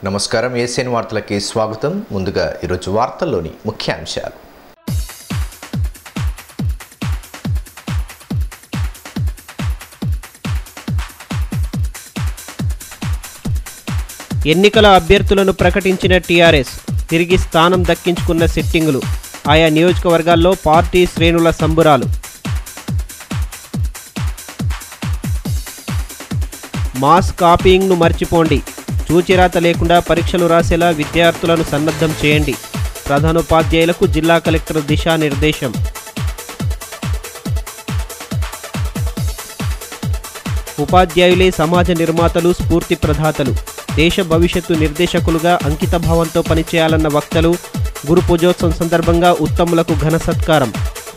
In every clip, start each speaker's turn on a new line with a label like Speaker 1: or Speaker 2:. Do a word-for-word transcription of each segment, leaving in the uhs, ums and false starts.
Speaker 1: నమస్కారం ఏసీఎన్ వార్తలకి స్వాగతం. ముందుగా ఈరోజు వార్తల్లోని ముఖ్యాంశాలు.
Speaker 2: ఎన్నికల అభ్యర్థులను ప్రకటించిన టీఆర్ఎస్ తిరిగి స్థానం దక్కించుకున్న సిట్టింగులు. ఆయా నియోజకవర్గాల్లో పార్టీ శ్రేణుల సంబురాలు. మాస్ కాపీయింగ్ను మర్చిపోండి. చూచిరాత లేకుండా పరీక్షలు రాసేలా విద్యార్థులను సన్నద్ధం చేయండి. ప్రధానోపాధ్యాయులకు జిల్లా కలెక్టర్ దిశానిర్దేశం. ఉపాధ్యాయులే సమాజ నిర్మాతలు, స్ఫూర్తి ప్రదాతలు. దేశ భవిష్యత్తు నిర్దేశకులుగా అంకితభావంతో పనిచేయాలన్న వక్తలు. గురు పూజోత్సవం సందర్భంగా ఉత్తములకు ఘన సత్కారం.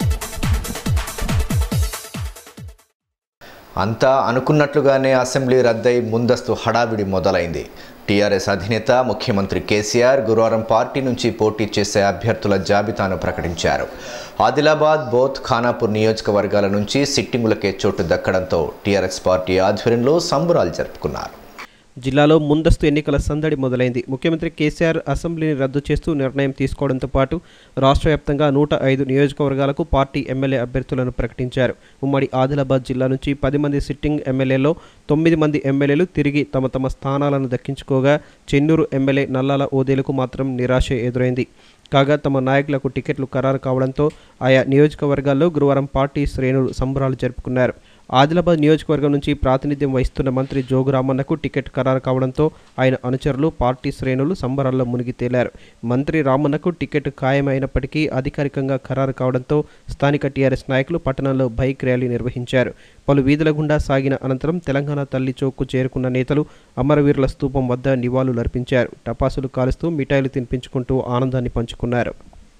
Speaker 1: అంతా అనుకున్నట్లుగానే అసెంబ్లీ రద్దై ముందస్తు హడావిడి మొదలైంది. టీఆర్ఎస్ అధినేత ముఖ్యమంత్రి కేసీఆర్ గురువారం పార్టీ నుంచి పోటీ చేసే అభ్యర్థుల జాబితాను ప్రకటించారు. ఆదిలాబాద్, బోత్, ఖానాపూర్ నియోజకవర్గాల నుంచి సిట్టింగులకే చోటు దక్కడంతో టీఆర్ఎస్ పార్టీ ఆధ్వర్యంలో సంబురాలు జరుపుకున్నారు.
Speaker 2: జిల్లాలో ముందస్తు ఎన్నికల సందడి మొదలైంది. ముఖ్యమంత్రి కేసీఆర్ అసెంబ్లీని రద్దు చేస్తూ నిర్ణయం తీసుకోవడంతో పాటు రాష్ట్ర వ్యాప్తంగా నూట ఐదు నియోజకవర్గాలకు పార్టీ ఎమ్మెల్యే అభ్యర్థులను ప్రకటించారు. ఉమ్మడి ఆదిలాబాద్ జిల్లా నుంచి పది మంది సిట్టింగ్ ఎమ్మెల్యేలో తొమ్మిది మంది ఎమ్మెల్యేలు తిరిగి తమ తమ స్థానాలను దక్కించుకోగా చెన్నూరు ఎమ్మెల్యే నల్లాల ఓదేలకు మాత్రం నిరాశ ఎదురైంది. కాగా తమ నాయకులకు టికెట్లు ఖరారు కావడంతో ఆయా నియోజకవర్గాల్లో గురువారం పార్టీ శ్రేణులు సంబరాలు జరుపుకున్నారు. ఆదిలాబాద్ నియోజకవర్గం నుంచి ప్రాతినిధ్యం వహిస్తున్న మంత్రి జోగు రామన్నకు టికెట్ ఖరారు కావడంతో ఆయన అనుచరులు, పార్టీ శ్రేణులు సంబరాల్లో మునిగి తేలారు. మంత్రి రామన్నకు టికెట్ ఖాయమైనప్పటికీ అధికారికంగా ఖరారు కావడంతో స్థానిక టీఆర్ఎస్ నాయకులు పట్టణంలో బైక్ ర్యాలీ నిర్వహించారు. పలు వీధుల గుండా సాగిన అనంతరం తెలంగాణ తల్లి చౌక్కు చేరుకున్న నేతలు అమరవీరుల స్తూపం వద్ద నివాళులర్పించారు. టపాసులు కాలుస్తూ మిఠాయిలు తినిపించుకుంటూ ఆనందాన్ని పంచుకున్నారు.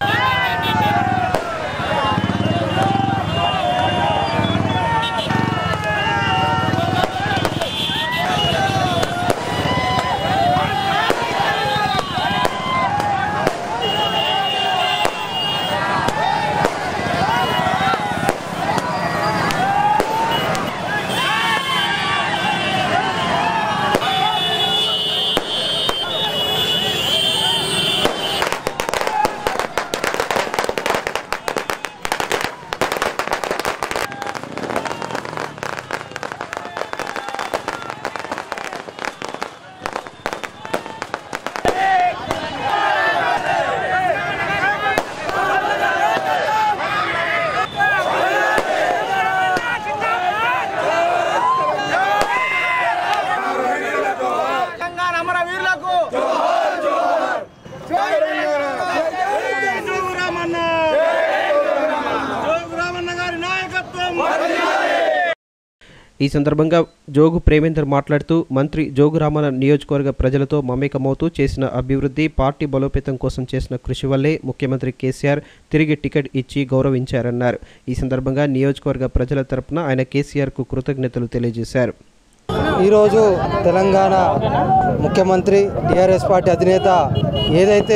Speaker 2: ఈ సందర్భంగా జోగు ప్రేమేందర్ మాట్లాడుతూ మంత్రి జోగు రామన్న నియోజకవర్గ ప్రజలతో మమేకమవుతూ చేసిన అభివృద్ధి, పార్టీ బలోపేతం కోసం చేసిన కృషి వల్లే ముఖ్యమంత్రి కేసీఆర్ తిరిగి టికెట్ ఇచ్చి గౌరవించారన్నారు. ఈ సందర్భంగా నియోజకవర్గ ప్రజల తరపున ఆయన కేసీఆర్కు కృతజ్ఞతలు తెలియజేశారు.
Speaker 3: ఈరోజు తెలంగాణ ముఖ్యమంత్రి టీఆర్ఎస్ పార్టీ అధినేత ఏదైతే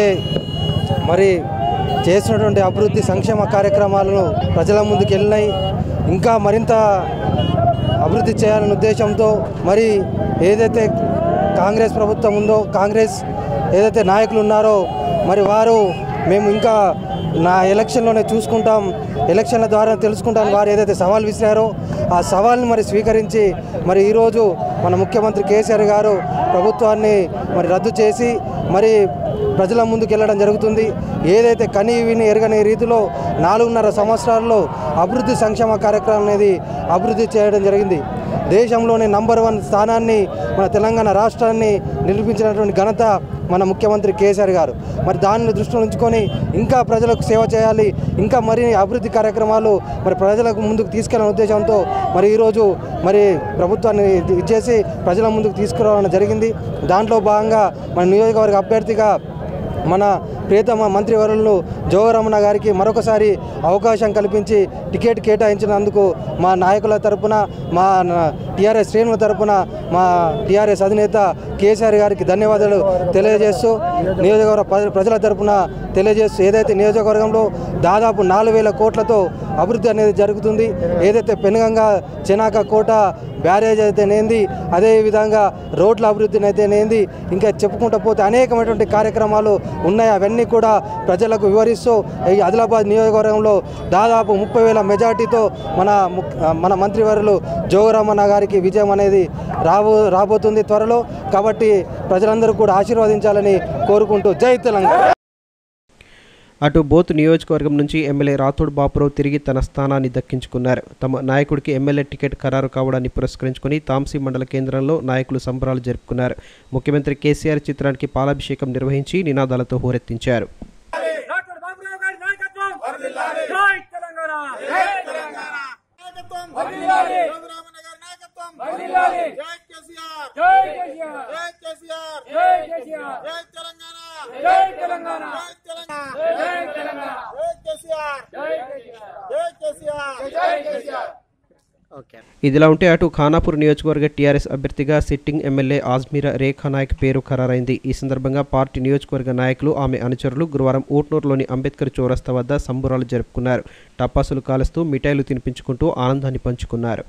Speaker 3: మరి చేసినటువంటి అభివృద్ధి సంక్షేమ కార్యక్రమాలను ప్రజల ముందుకు వెళ్ళినాయి, ఇంకా మరింత అభివృద్ధి చేయాలనే ఉద్దేశంతో మరి ఏదైతే కాంగ్రెస్ ప్రభుత్వం ఉందో, కాంగ్రెస్ ఏదైతే నాయకులు ఉన్నారో మరి వారు మేము ఇంకా నా ఎలక్షన్లోనే చూసుకుంటాం, ఎలక్షన్ల ద్వారా తెలుసుకుంటాం వారు ఏదైతే సవాల్ విసిరారో ఆ సవాల్ని మరి స్వీకరించి మరి ఈరోజు మన ముఖ్యమంత్రి కేసీఆర్ గారు ప్రభుత్వాన్ని మరి రద్దు చేసి మరి ప్రజల ముందుకు వెళ్ళడం జరుగుతుంది. ఏదైతే కని విని ఎరగని రీతిలో నాలుగున్నర సంవత్సరాల్లో అభివృద్ధి సంక్షేమ కార్యక్రమం అనేది అభివృద్ధి చేయడం జరిగింది. దేశంలోనే నంబర్ వన్ స్థానాన్ని మన తెలంగాణ రాష్ట్రాన్ని నిరూపించినటువంటి ఘనత మన ముఖ్యమంత్రి కేసీఆర్ గారు. మరి దానిని దృష్టిలో ఉంచుకొని ఇంకా ప్రజలకు సేవ చేయాలి, ఇంకా మరి అభివృద్ధి కార్యక్రమాలు మరి ప్రజలకు ముందుకు తీసుకెళ్లే ఉద్దేశంతో మరి ఈరోజు మరి ప్రభుత్వాన్ని ఇచ్చేసి ప్రజల ముందుకు తీసుకురావడం జరిగింది. దాంట్లో భాగంగా మన నియోజకవర్గ అభ్యర్థిగా మన ప్రియతమ మంత్రివర్యులు జోగరామన్న గారికి మరొకసారి అవకాశం కల్పించి టికెట్ కేటాయించినందుకు మా నాయకుల తరపున, మా టీఆర్ఎస్ శ్రేణుల తరపున, మా టీఆర్ఎస్ అధినేత కేసీఆర్ గారికి ధన్యవాదాలు తెలియజేస్తూ నియోజకవర్గ ప్రజల తరపున తెలియజేస్తూ ఏదైతే నియోజకవర్గంలో దాదాపు నాలుగు వేల కోట్లతో అభివృద్ధి అనేది జరుగుతుంది. ఏదైతే పెనుగంగా చెనాక కోట బ్యారేజ్ అయితేనేంది, అదేవిధంగా రోడ్ల అభివృద్ధిని అయితేనేంది, ఇంకా చెప్పుకుంటూ పోతే అనేకమైనటువంటి కార్యక్రమాలు ఉన్నాయి. అవన్నీ కూడా ప్రజలకు వివరిస్తూ ఈ ఆదిలాబాద్ నియోజకవర్గంలో దాదాపు ముప్పై వేల మెజార్టీతో మన మన మంత్రివర్యులు జోగురామన్న గారికి విజయం అనేది రాబో రాబోతుంది త్వరలో. కాబట్టి ప్రజలందరూ కూడా ఆశీర్వదించాలని కోరుకుంటూ జై తెలంగాణ.
Speaker 2: అటు బోత్ నియోజకవర్గం నుంచి ఎమ్మెల్యే రాథోడ్ బాపురావు తిరిగి తన స్థానాన్ని దక్కించుకున్నారు. తమ నాయకుడికి ఎమ్మెల్యే టికెట్ ఖరారు కావడాన్ని పురస్కరించుకుని తాంసీ మండల కేంద్రంలో నాయకులు సంబరాలు జరుపుకున్నారు. ముఖ్యమంత్రి కేసీఆర్ చిత్రానికి పాలాభిషేకం నిర్వహించి నినాదాలతో హోరెత్తించారు. ఇదిలా ఉంటే అటు ఖానాపూర్ నియోజకవర్గ టీఆర్ఎస్ అభ్యర్థిగా సిట్టింగ్ ఎమ్మెల్యే ఆజ్మీరా రేఖా నాయక్ పేరు ఖరారైంది. ఈ సందర్భంగా పార్టీ నియోజకవర్గ నాయకులు, ఆమె అనుచరులు గురువారం ఊట్నూరులోని అంబేద్కర్ చౌరస్తా వద్ద సంబురాలు జరుపుకున్నారు. టపాసులు కాలుస్తూ మిఠాయిలు తినిపించుకుంటూ ఆనందాన్ని పంచుకున్నారు.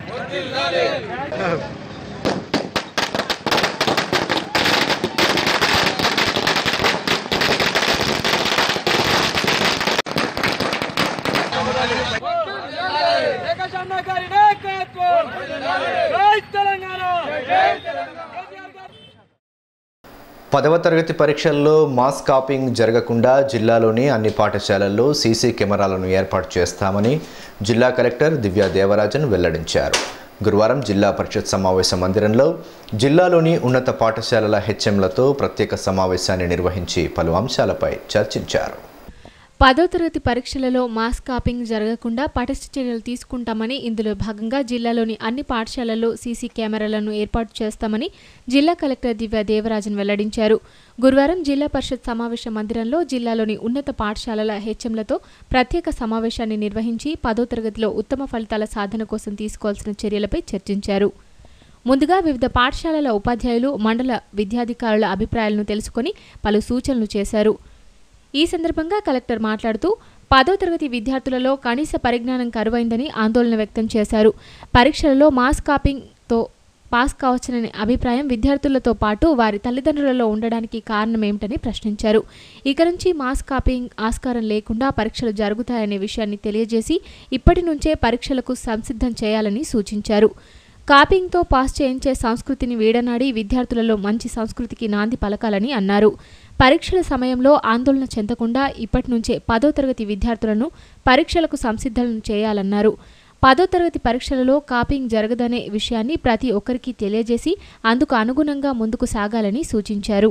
Speaker 1: పదవ తరగతి పరీక్షల్లో మాస్ కాపింగ్ జరగకుండా జిల్లాలోని అన్ని పాఠశాలల్లో సీసీ కెమెరాలను ఏర్పాటు చేస్తామని జిల్లా కలెక్టర్ దివ్యా దేవరాజన్ వెల్లడించారు. గురువారం జిల్లా పరిషత్ సమావేశ మందిరంలో జిల్లాలోని ఉన్నత పాఠశాలల హెచ్ఎంలతో ప్రత్యేక సమావేశాన్ని నిర్వహించి పలు అంశాలపై చర్చించారు.
Speaker 4: పదో తరగతి పరీక్షలలో మాస్ కాపింగ్ జరగకుండా పటిష్ట చర్యలు తీసుకుంటామని, ఇందులో భాగంగా జిల్లాలోని అన్ని పాఠశాలల్లో సీసీ కెమెరాలను ఏర్పాటు చేస్తామని జిల్లా కలెక్టర్ దివ్యా దేవరాజన్ వెల్లడించారు. గురువారం జిల్లా పరిషత్ సమావేశ మందిరంలో జిల్లాలోని ఉన్నత పాఠశాలల హెచ్ఎంలతో ప్రత్యేక సమావేశాన్ని నిర్వహించి పదో తరగతిలో ఉత్తమ ఫలితాల సాధన కోసం తీసుకోవాల్సిన చర్యలపై చర్చించారు. ముందుగా వివిధ పాఠశాలల ఉపాధ్యాయులు, మండల విద్యాధికారుల అభిప్రాయాలను తెలుసుకుని పలు సూచనలు చేశారు. ఈ సందర్భంగా కలెక్టర్ మాట్లాడుతూ పదో తరగతి విద్యార్థులలో కనీస పరిజ్ఞానం కరువైందని ఆందోళన వ్యక్తం చేశారు. పరీక్షలలో మాస్ కాపింగ్తో పాస్ కావచ్చుననే అభిప్రాయం విద్యార్థులతో పాటు వారి తల్లిదండ్రులలో ఉండడానికి కారణమేమిటని ప్రశ్నించారు. ఇక నుంచి మాస్ కాపింగ్ ఆస్కారం లేకుండా పరీక్షలు జరుగుతాయనే విషయాన్ని తెలియజేసి ఇప్పటి నుంచే పరీక్షలకు సంసిద్ధం చేయాలని సూచించారు. కాపింగ్తో పాస్ చేయించే సంస్కృతిని వీడనాడి విద్యార్థులలో మంచి సంస్కృతికి నాంది పలకాలని అన్నారు. పరీక్షల సమయంలో ఆందోళన చెందకుండా ఇప్పటి నుంచే పదో తరగతి విద్యార్థులను పరీక్షలకు సంసిద్ధం చేయాలన్నారు. పదో తరగతి పరీక్షలలో కాపింగ్ జరగదనే విషయాన్ని ప్రతి ఒక్కరికి తెలియజేసి అందుకు అనుగుణంగా ముందుకు సాగాలని సూచించారు.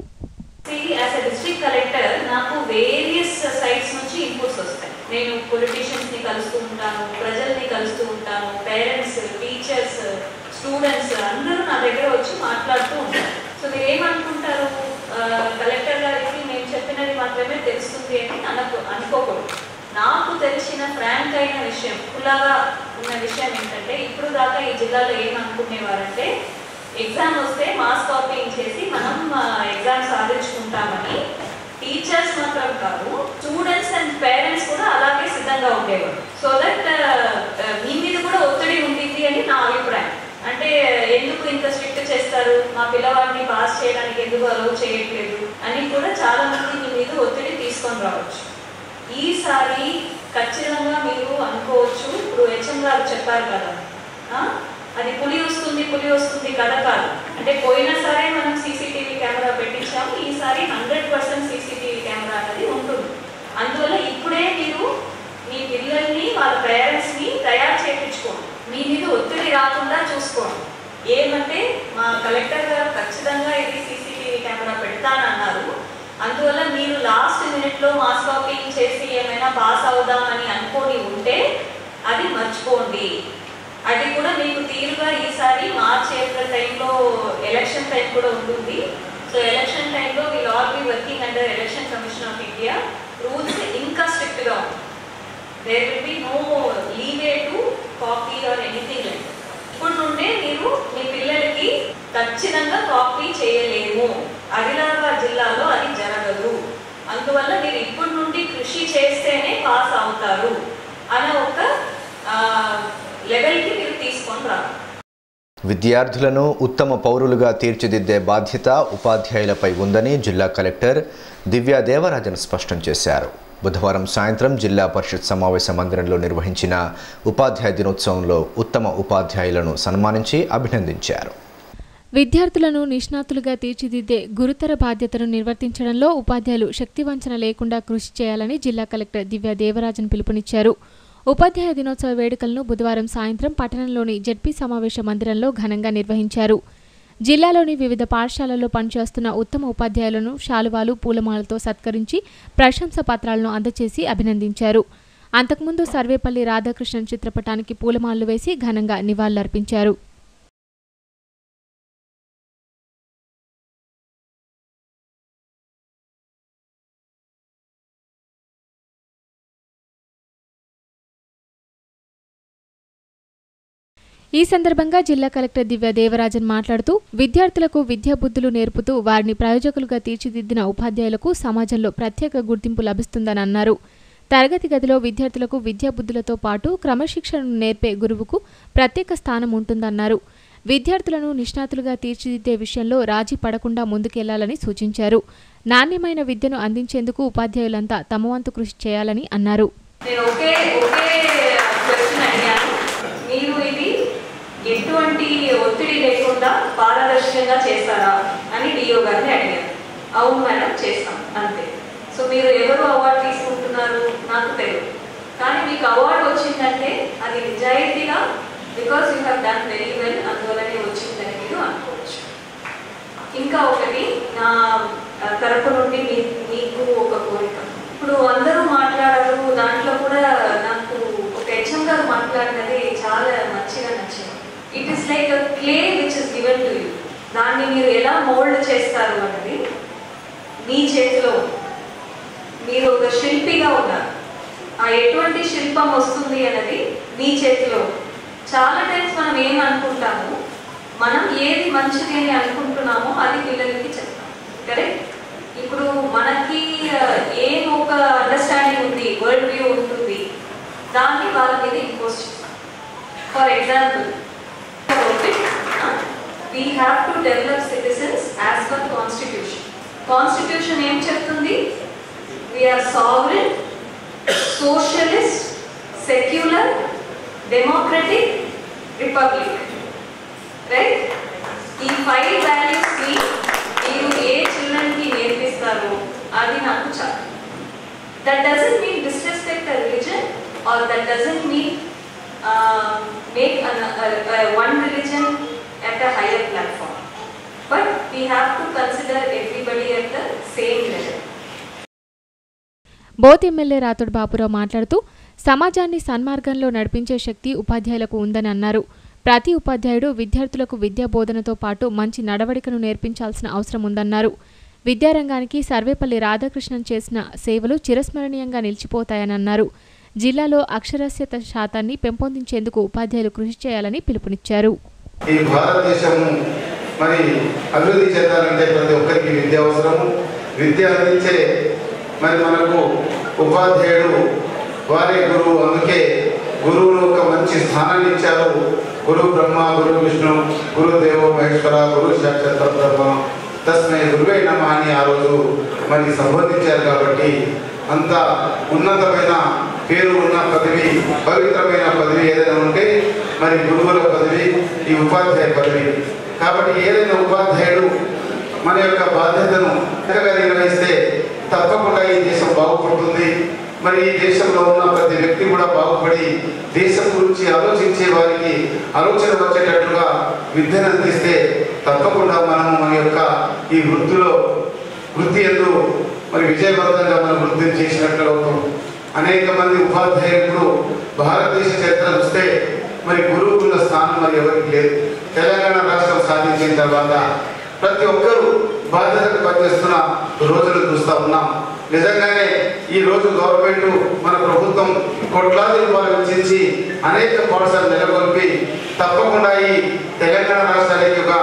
Speaker 5: నేను పొలిటీషియన్స్ని కలుస్తూ ఉంటాను, ప్రజల్ని కలుస్తూ ఉంటాను, పేరెంట్స్, టీచర్స్, స్టూడెంట్స్ అందరూ నా దగ్గర వచ్చి మాట్లాడుతూ ఉంటారు. సో మీరు ఏమనుకుంటారు, కలెక్టర్ గారికి నేను చెప్పినది మాత్రమే తెలుస్తుంది అని అనుకో అనుకోకూడదు. నాకు తెలిసిన ఫ్రాంక్ అయిన విషయం, ఖుల్లాగా ఉన్న విషయం ఏంటంటే, ఇప్పుడు దాకా ఈ జిల్లాలో ఏమనుకునేవారంటే ఎగ్జామ్ వస్తే మాస్ కాపీయింగ్ చేసి మనం ఎగ్జామ్ సాధించుకుంటామని. టీచర్స్ మాత్రం కాదు, స్టూడెంట్స్ అండ్ పేరెంట్స్ కూడా అలాగే సిద్ధంగా ఉండేవారు. సో దట్ మీ మీద కూడా ఒత్తిడి ఉంటుంది అని నా అభిప్రాయం. అంటే ఎందుకు ఇంత స్ట్రిక్ట్ చేస్తారు, మా పిల్లవాడిని పాస్ చేయడానికి ఎందుకు అలౌ చేయట్లేదు అని కూడా చాలా మంది మీ మీద ఒత్తిడి తీసుకొని రావచ్చు. ఈసారి ఖచ్చితంగా మీరు అనుకోవచ్చు, ఇప్పుడు హెచ్ఎం గారు చెప్పారు కదా, అది పులి వస్తుంది పులి వస్తుంది కథ కాదు. అంటే పోయినసారి మనం సీసీటీవీ కెమెరా పెట్టించాము, ఈసారి హండ్రెడ్ పర్సెంట్ సీసీటీవీ కెమెరా అనేది ఉంటుంది. అందువల్ల ఇప్పుడే మీరు మీ పిల్లల్ని, వాళ్ళ పేరెంట్స్ని తయారు చేయించుకోండి, మీ మీద ఒత్తిడి రాకుండా చూసుకోండి. ఏమంటే మా కలెక్టర్ గారు ఖచ్చితంగా ఇది సీసీటీవీ కెమెరా పెడతానన్నారు. అందువల్ల మీరు లాస్ట్ మినిట్లో మాస్ కాపీయింగ్ చేసి ఏమైనా పాస్ అవుదామని అనుకొని ఉంటే అది మర్చిపోండి. అది కూడా మీకు తీరుగా ఈసారి మార్చ్ ఏప్రిల్ టైంలో ఎలక్షన్ టైం కూడా ఉంటుంది. సో ఎలక్షన్ టైంలో will all be working under election commission of India. Rules ఇంకా స్ట్రిక్ట్గా ఉంటాయి. There will be no leeway to copy or anything like. ఇప్పుడు నుండే మీరు మీ పిల్లలకి ఖచ్చితంగా కాపీ చేయలేము, ఆదిలాబాద్ జిల్లాలో అది జరగదు. అందువల్ల మీరు ఇప్పటి నుండి కృషి చేస్తేనే పాస్ అవుతారు అనే ఒక లెవెల్కి మీరు తీసుకొని రా.
Speaker 1: విద్యార్థులను ఉత్తమ పౌరులుగా తీర్చిదిద్దే బాధ్యత ఉపాధ్యాయులపై ఉందని జిల్లా కలెక్టర్ దివ్యా దేవరాజన్ స్పష్టం చేశారు. బుధవారం సాయంత్రం జిల్లా పరిషత్ సమావేశ మందిరంలో నిర్వహించిన ఉపాధ్యాయ దినోత్సవంలో ఉత్తమ ఉపాధ్యాయులను సన్మానించి అభినందించారు.
Speaker 4: విద్యార్థులను నిష్ణాతులుగా తీర్చిదిద్దే గురుతర బాధ్యతను నిర్వర్తించడంలో ఉపాధ్యాయులు శక్తివంచన లేకుండా కృషి చేయాలని జిల్లా కలెక్టర్ దివ్యా దేవరాజన్ పిలుపునిచ్చారు. ఉపాధ్యాయ దినోత్సవ వేడుకలను బుధవారం సాయంత్రం పట్టణంలోని జెడ్పీ సమావేశ మందిరంలో ఘనంగా నిర్వహించారు. జిల్లాలోని వివిధ పాఠశాలల్లో పనిచేస్తున్న ఉత్తమ ఉపాధ్యాయులను శాలువాలు పూలమాలతో సత్కరించి ప్రశంసా పత్రాలను అందజేసి అభినందించారు. అంతకుముందు సర్వేపల్లి రాధాకృష్ణన్ చిత్రపటానికి పూలమాలలు వేసి ఘనంగా నివాళులర్పించారు. ఈ సందర్భంగా జిల్లా కలెక్టర్ దివ్యా దేవరాజన్ మాట్లాడుతూ విద్యార్థులకు విద్యాబుద్ధులు నేర్పుతూ వారిని ప్రయోజకులుగా తీర్చిదిద్దిన ఉపాధ్యాయులకు సమాజంలో ప్రత్యేక గుర్తింపు లభిస్తుందని అన్నారు. తరగతి గదిలో విద్యార్థులకు విద్యాబుద్ధులతో పాటు క్రమశిక్షణను నేర్పే గురువుకు ప్రత్యేక స్థానం ఉంటుందన్నారు. విద్యార్థులను నిష్ణాతులుగా తీర్చిదిద్దే విషయంలో రాజీ పడకుండా ముందుకెళ్లాలని సూచించారు. నాణ్యమైన విద్యను అందించేందుకు ఉపాధ్యాయులంతా తమ వంతు కృషి చేయాలని అన్నారు.
Speaker 5: ఎటువంటి ఒత్తిడి లేకుండా పారదర్శకంగా చేస్తారా అని డిఓ గారిని అడిగారు. అవును మేడం చేస్తాం అంతే. సో మీరు ఎవరు అవార్డు తీసుకుంటున్నారు నాకు తెలియదు, కానీ మీకు అవార్డు వచ్చిందంటే అది నిజాయితీగా because you have done very well అందువల్లనే వచ్చిందని మీరు అనుకోవచ్చు. ఇంకా ఒకటి నా తరపు నుండి మీ మీకు ఒక కోరిక. ఇప్పుడు అందరూ మాట్లాడారు, దాంట్లో కూడా నాకు ఒక హెచ్ఎం గారు మాట్లాడినది చాలా మంచిగా నచ్చింది. It is like a clay which is given to you. దాన్ని మీరు ఎలా మోల్డ్ చేస్తారు అన్నది మీ చేతిలో. మీరు ఒక శిల్పిగా ఉన్నారు, ఆ ఎటువంటి శిల్పం వస్తుంది అన్నది మీ చేతిలో. చాలా టైమ్స్ మనం ఏం అనుకుంటాము, మనం ఏది మంచిది అని అనుకుంటున్నామో అది పిల్లలకి చెప్తాం. కరెక్ట్? ఇప్పుడు మనకి ఏం ఒక అండర్స్టాండింగ్ ఉంది, వరల్డ్ వ్యూ ఉంటుంది, దాన్ని వాళ్ళ మీద ఇంపోజ్ చేస్తాం. For example, we have to develop citizens as per constitution. Constitution ఏం చెప్తుంది? We are sovereign, socialist, secular, democratic, republic. Right? ఈ ఫైవ్ వాల్యూస్ ని మీరు ఏ చిల్డ్రన్ కి నేర్పిస్తారో అది నాకు చాలు. That doesn't mean disrespect a religion, or that doesn't mean uh, make an, uh, uh, one religion at a higher platform, but we have to consider everybody at the same level.
Speaker 4: Both MLA Rathod Bapurao మాట్లాడుతూ సమాజాన్ని సన్మార్గంలో నడిపించే శక్తి ఉపాధ్యాయులకు ఉందని అన్నారు. ప్రతి ఉపాధ్యాయుడు విద్యార్థులకు విద్యా బోధనతో పాటు మంచి నడవడికను నేర్పించాల్సిన అవసరం ఉందన్నారు. విద్యారంగానికి సర్వేపల్లి రాధాకృష్ణన్ చేసిన సేవలు చిరస్మరణీయంగా నిలిచిపోతాయని అన్నారు. జిల్లాలో అక్షరాస్యత శాతాన్ని పెంపొందించేందుకు ఉపాధ్యాయులు కృషి చేయాలని పిలుపునిచ్చారు.
Speaker 6: ఈ భారతదేశము మరి అభివృద్ధి చెందాలంటే ప్రతి ఒక్కరికి విద్య అవసరము. విద్య అందించే మరి మనకు ఉపాధ్యాయుడు వారే గురువు. అందుకే గురువులు ఒక మంచి స్థానాన్ని ఇచ్చారు. గురు బ్రహ్మ, గురు విష్ణు, గురు దేవో మహేశ్వర, గురు సాక్షాత్ పరబ్రహ్మ, తస్మై గురువే నమః అని ఆ రోజు మరి సంబోధించారు. కాబట్టి అంత ఉన్నతమైన పేరు ఉన్న పదవి, పవిత్రమైన పదవి ఏదైనా ఉంటే మరి గురువుల పదవి, ఈ ఉపాధ్యాయ పదవి. కాబట్టి ఏదైనా ఉపాధ్యాయుడు మన యొక్క బాధ్యతను చక్కగా నిర్వహిస్తే తప్పకుండా ఈ దేశం బాగుపడుతుంది. మరి ఈ దేశంలో ఉన్న ప్రతి వ్యక్తి కూడా బాగుపడి దేశం గురించి ఆలోచించే వారికి ఆలోచన వచ్చేటట్లుగా విద్యను అందిస్తే తప్పకుండా మనం మన యొక్క ఈ వృత్తిలో వృత్తి ఎందు మరి విజయవంతంగా మనం వృత్తిని చేసినట్లు అవుతాం. అనేక మంది ఉపాధ్యాయులు భారతదేశ చరిత్ర చూస్తే మరి గురువుల స్థానం మరి ఎవరికి లేదు. తెలంగాణ రాష్ట్రం సాధించిన తర్వాత ప్రతి ఒక్కరూ బాధ్యతగా పనిచేస్తున్న రోజులు చూస్తూ ఉన్నాం. నిజంగానే ఈ రోజు గవర్నమెంట్ మన ప్రభుత్వం కోట్లాది రూపాయలు వెచ్చించి అనేక పాఠశాలలు నెలకొల్పి తప్పకుండా ఈ తెలంగాణ రాష్ట్రానికి ఒక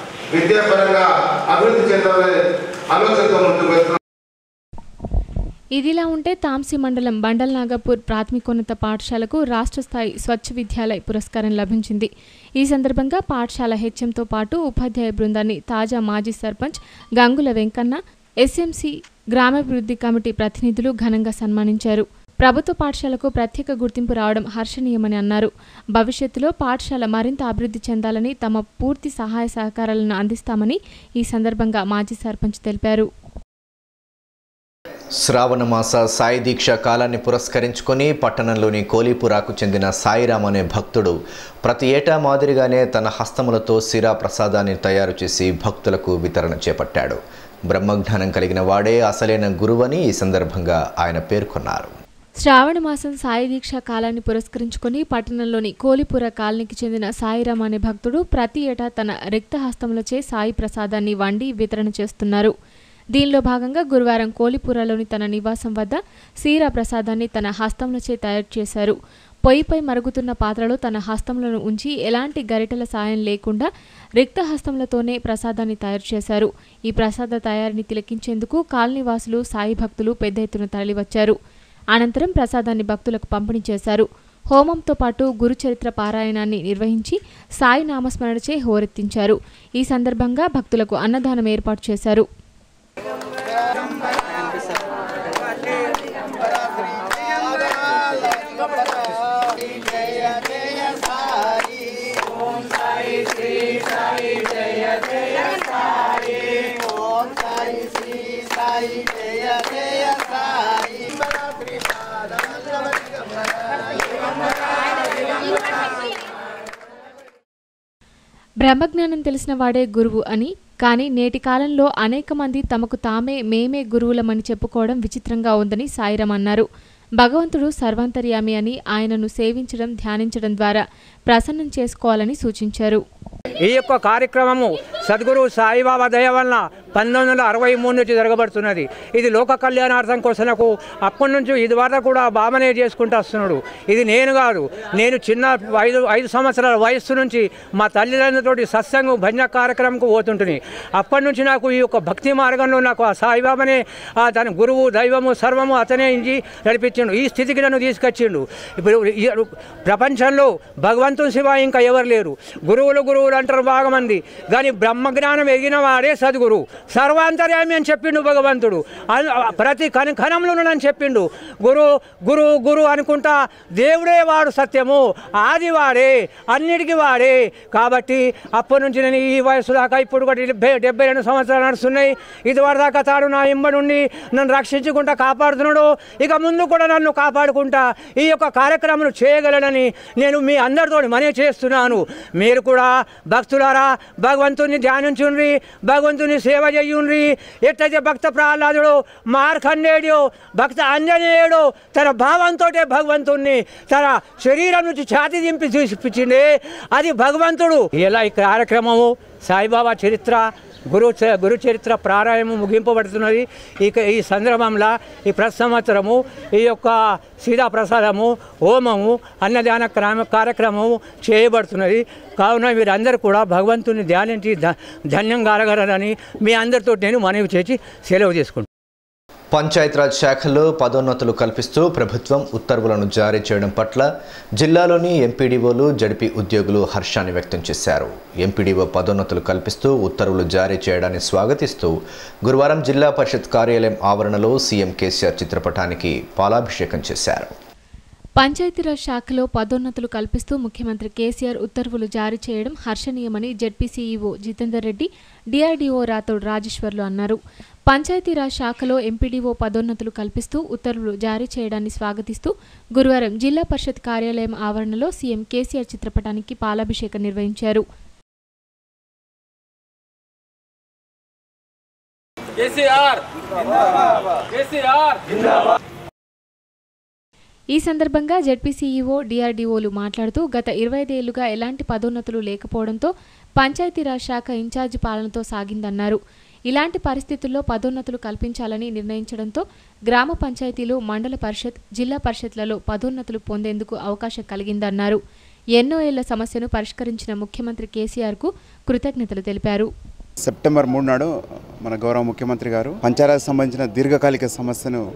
Speaker 6: విద్యాపరంగా అభివృద్ధి చెందాలనే ఆలోచనతో ముందుకు వెళ్తున్నాం.
Speaker 4: ఇదిలా ఉంటే తాంసీ మండలం బండల్ నాగపూర్ ప్రాథమికోన్నత పాఠశాలకు రాష్ట్ర స్థాయి స్వచ్ఛ విద్యాలయ్ పురస్కారం లభించింది. ఈ సందర్భంగా పాఠశాల హెచ్ఎంతో పాటు ఉపాధ్యాయ బృందాన్ని తాజా మాజీ సర్పంచ్ గంగుల వెంకన్న, ఎస్ఎంసీ గ్రామాభివృద్ధి కమిటీ ప్రతినిధులు ఘనంగా సన్మానించారు. ప్రభుత్వ పాఠశాలకు ప్రత్యేక గుర్తింపు రావడం హర్షణీయమని అన్నారు. భవిష్యత్తులో పాఠశాల మరింత అభివృద్ధి చెందాలని తమ పూర్తి సహాయ సహకారాలను అందిస్తామని ఈ సందర్భంగా మాజీ సర్పంచ్ తెలిపారు.
Speaker 1: శ్రావణమాస సాయి దీక్ష కాలాన్ని పురస్కరించుకొని పట్టణంలోని కోలీపురాకు చెందిన సాయిరామ్ అనే భక్తుడు ప్రతి ఏటా మాదిరిగానే తన హస్తములతో సిరా ప్రసాదాన్ని తయారు చేసి భక్తులకు వితరణ చేపట్టాడు. బ్రహ్మజ్ఞానం కలిగిన వాడే అసలైన గురువని ఈ సందర్భంగా ఆయన పేర్కొన్నారు.
Speaker 4: శ్రావణ మాసం సాయి దీక్ష కాలాన్ని పురస్కరించుకొని పట్టణంలోని కోలిపుర కాలనీకి చెందిన సాయిరామ్ అనే భక్తుడు ప్రతి ఏటా తన రిక్త హస్తములచే సాయి ప్రసాదాన్ని వండి వితరణ చేస్తున్నారు. దీనిలో భాగంగా గురువారం కోలిపురలోని తన నివాసం వద్ద సీరా ప్రసాదాన్ని తన హస్తములచే తయారు చేశారు. పొయ్యిపై మరుగుతున్న పాత్రలో తన హస్తములను ఉంచి ఎలాంటి గరిటెల సాయం లేకుండా రిక్త హస్తములతోనే ప్రసాదాన్ని తయారు చేశారు. ఈ ప్రసాద తయారీని తిలకించేందుకు కాలనీవాసులు, సాయి భక్తులు పెద్ద ఎత్తున తరలివచ్చారు. అనంతరం ప్రసాదాన్ని భక్తులకు పంపిణీ చేశారు. హోమంతో పాటు గురుచరిత్ర పారాయణాన్ని నిర్వహించి సాయి నామస్మరణచే హోరెత్తించారు. ఈ సందర్భంగా భక్తులకు అన్నదానం ఏర్పాటు చేశారు. బ్రహ్మజ్ఞానం తెలిసిన వాడే గురువు అని, కానీ నేటి కాలంలో అనేక మంది తమకు తామే మేమే గురువులమని చెప్పుకోవడం విచిత్రంగా ఉందని సాయిరామ్ అన్నారు. భగవంతుడు సర్వాంతర్యామి అని ఆయనను సేవించడం, ధ్యానించడం ద్వారా ప్రసన్నం చేసుకోవాలని సూచించారు.
Speaker 7: ఈ యొక్క కార్యక్రమము సద్గురు సాయిబాబా దయ వలన పంతొమ్మిది వందల అరవై మూడు నుంచి జరగబడుతున్నది. ఇది లోక కళ్యాణార్థం కోసనకు అప్పటి నుంచి ఇది వరకు కూడా బాబానే చేసుకుంటూ వస్తున్నాడు. ఇది నేను కాదు, నేను చిన్న ఐదు ఐదు సంవత్సరాల వయస్సు నుంచి మా తల్లిదండ్రులతోటి సత్సంగం భజన కార్యక్రమంకు పోతుంటుంది. అప్పటి నుంచి నాకు ఈ యొక్క భక్తి మార్గంలో నాకు ఆ సాయిబాబానే తన గురువు, దైవము, సర్వము అతనే ఇంచి నడిపించిండు. ఈ స్థితికి నన్ను తీసుకొచ్చిండు. ఇప్పుడు ప్రపంచంలో భగవంతుని శివ ఇంకా ఎవరు లేరు. గురువులు గురువులు అంటారు బాగా మంది, కానీ బ్రహ్మజ్ఞానం ఎగిన వాడే సద్గురు. సర్వాంతర్యామి అని చెప్పిండు భగవంతుడు. ప్రతి కణ కణంలోనని చెప్పిండు. గురు గురు గురు అనుకుంటా దేవుడే వాడు సత్యము, ఆది వాడే, అన్నిటికీ వాడే. కాబట్టి అప్పటి నుంచి నేను ఈ వయసు దాకా ఇప్పుడు కూడా డెబ్బై డెబ్బై రెండు సంవత్సరాలు నడుస్తున్నాయి. ఇది వరదాకా తాడు నా ఇంబ నుండి నన్ను రక్షించుకుంటా కాపాడుతున్నాడు. ఇక ముందు కూడా నన్ను కాపాడుకుంటా ఈ యొక్క కార్యక్రమాలు చేయగలనని నేను మీ అందరితో మనే చేస్తున్నాను. మీరు కూడా భక్తులారా భగవంతుని ధ్యానించుండ్రి, భగవంతుని సేవ చేయుండ్రి. ఎట్లయితే భక్త ప్రహ్లాదుడు, మార్కండేయుడు, భక్త ఆంజనేయుడు తన భావంతో భగవంతుణ్ణి తన శరీరం నుంచి ఛాతి దింపి చూపించిండే అది భగవంతుడు. ఇలా ఈ కార్యక్రమము సాయిబాబా చరిత్ర, గురు గురు చరిత్ర ప్రారంభము ముగింపబడుతున్నది. ఇక ఈ సందర్భంలో ఈ ప్రతి సంవత్సరము ఈ యొక్క సీతా ప్రసాదము, హోమము, అన్నదాన క్రమ కార్యక్రమము చేయబడుతున్నది. కావున వీరందరూ కూడా భగవంతుని ధ్యానించి ధన్యం కలగలరని మీ అందరితో నేను మనవి చేసి సెలవు తీసుకుంటాను.
Speaker 1: పంచాయతీరాజ్ శాఖలో పదోన్నతులు కల్పిస్తూ ప్రభుత్వం ఉత్తర్వులను జారీ చేయడం పట్ల జిల్లాలోని ఎంపీడీఓలు, జడ్పీ ఉద్యోగులు హర్షాన్ని వ్యక్తం చేశారు. ఎంపీడీఓ పదోన్నతులు కల్పిస్తూ ఉత్తర్వులు జారీ చేయడాన్ని స్వాగతిస్తూ గురువారం జిల్లా పరిషత్ కార్యాలయం ఆవరణలో సీఎం కేసీఆర్ చిత్రపటానికి పాలాభిషేకం చేశారు.
Speaker 4: పంచాయతీరాజ్ శాఖలో పదోన్నతులు కల్పిస్తూ ముఖ్యమంత్రి కేసీఆర్ ఉత్తర్వులు జారీ చేయడం హర్షణీయమని ZP CEO Jitender Reddy, DRDO Rathod రాజేశ్వర్లు అన్నారు. పంచాయతీరాజ్ శాఖలో ఎంపీడీఓ పదోన్నతులు కల్పిస్తూ ఉత్తర్వులు జారీ చేయడాన్ని స్వాగతిస్తూ గురువారం జిల్లా పరిషత్ కార్యాలయం ఆవరణలో సీఎం కేసీఆర్ చిత్రపటానికి పాలాభిషేకం నిర్వహించారు. ఈ సందర్భంగా జడ్పీ సీఈఓ, డీఆర్డీఓలు మాట్లాడుతూ గత ఇరవై ఐదేళ్లుగా ఎలాంటి పదోన్నతులు లేకపోవడంతో పంచాయతీరాజ్ శాఖ ఇన్ఛార్జి పాలనతో సాగిందన్నారు. ఇలాంటి పరిస్థితుల్లో పదోన్నతులు కల్పించాలని నిర్ణయించడంతో గ్రామ పంచాయతీలు, మండల పరిషత్, జిల్లా పరిషత్లలో పదోన్నతులు పొందేందుకు అవకాశం కలిగిందన్నారు. ఎన్నో ఏళ్ల సమస్యను పరిష్కరించిన ముఖ్యమంత్రి కేసీఆర్కు కృతజ్ఞతలు తెలిపారు.
Speaker 8: సెప్టెంబర్ మూడు నాడు మన గౌరవ ముఖ్యమంత్రి గారు పంచాయతీరాజ్ సంబంధించిన దీర్ఘకాలిక సమస్యను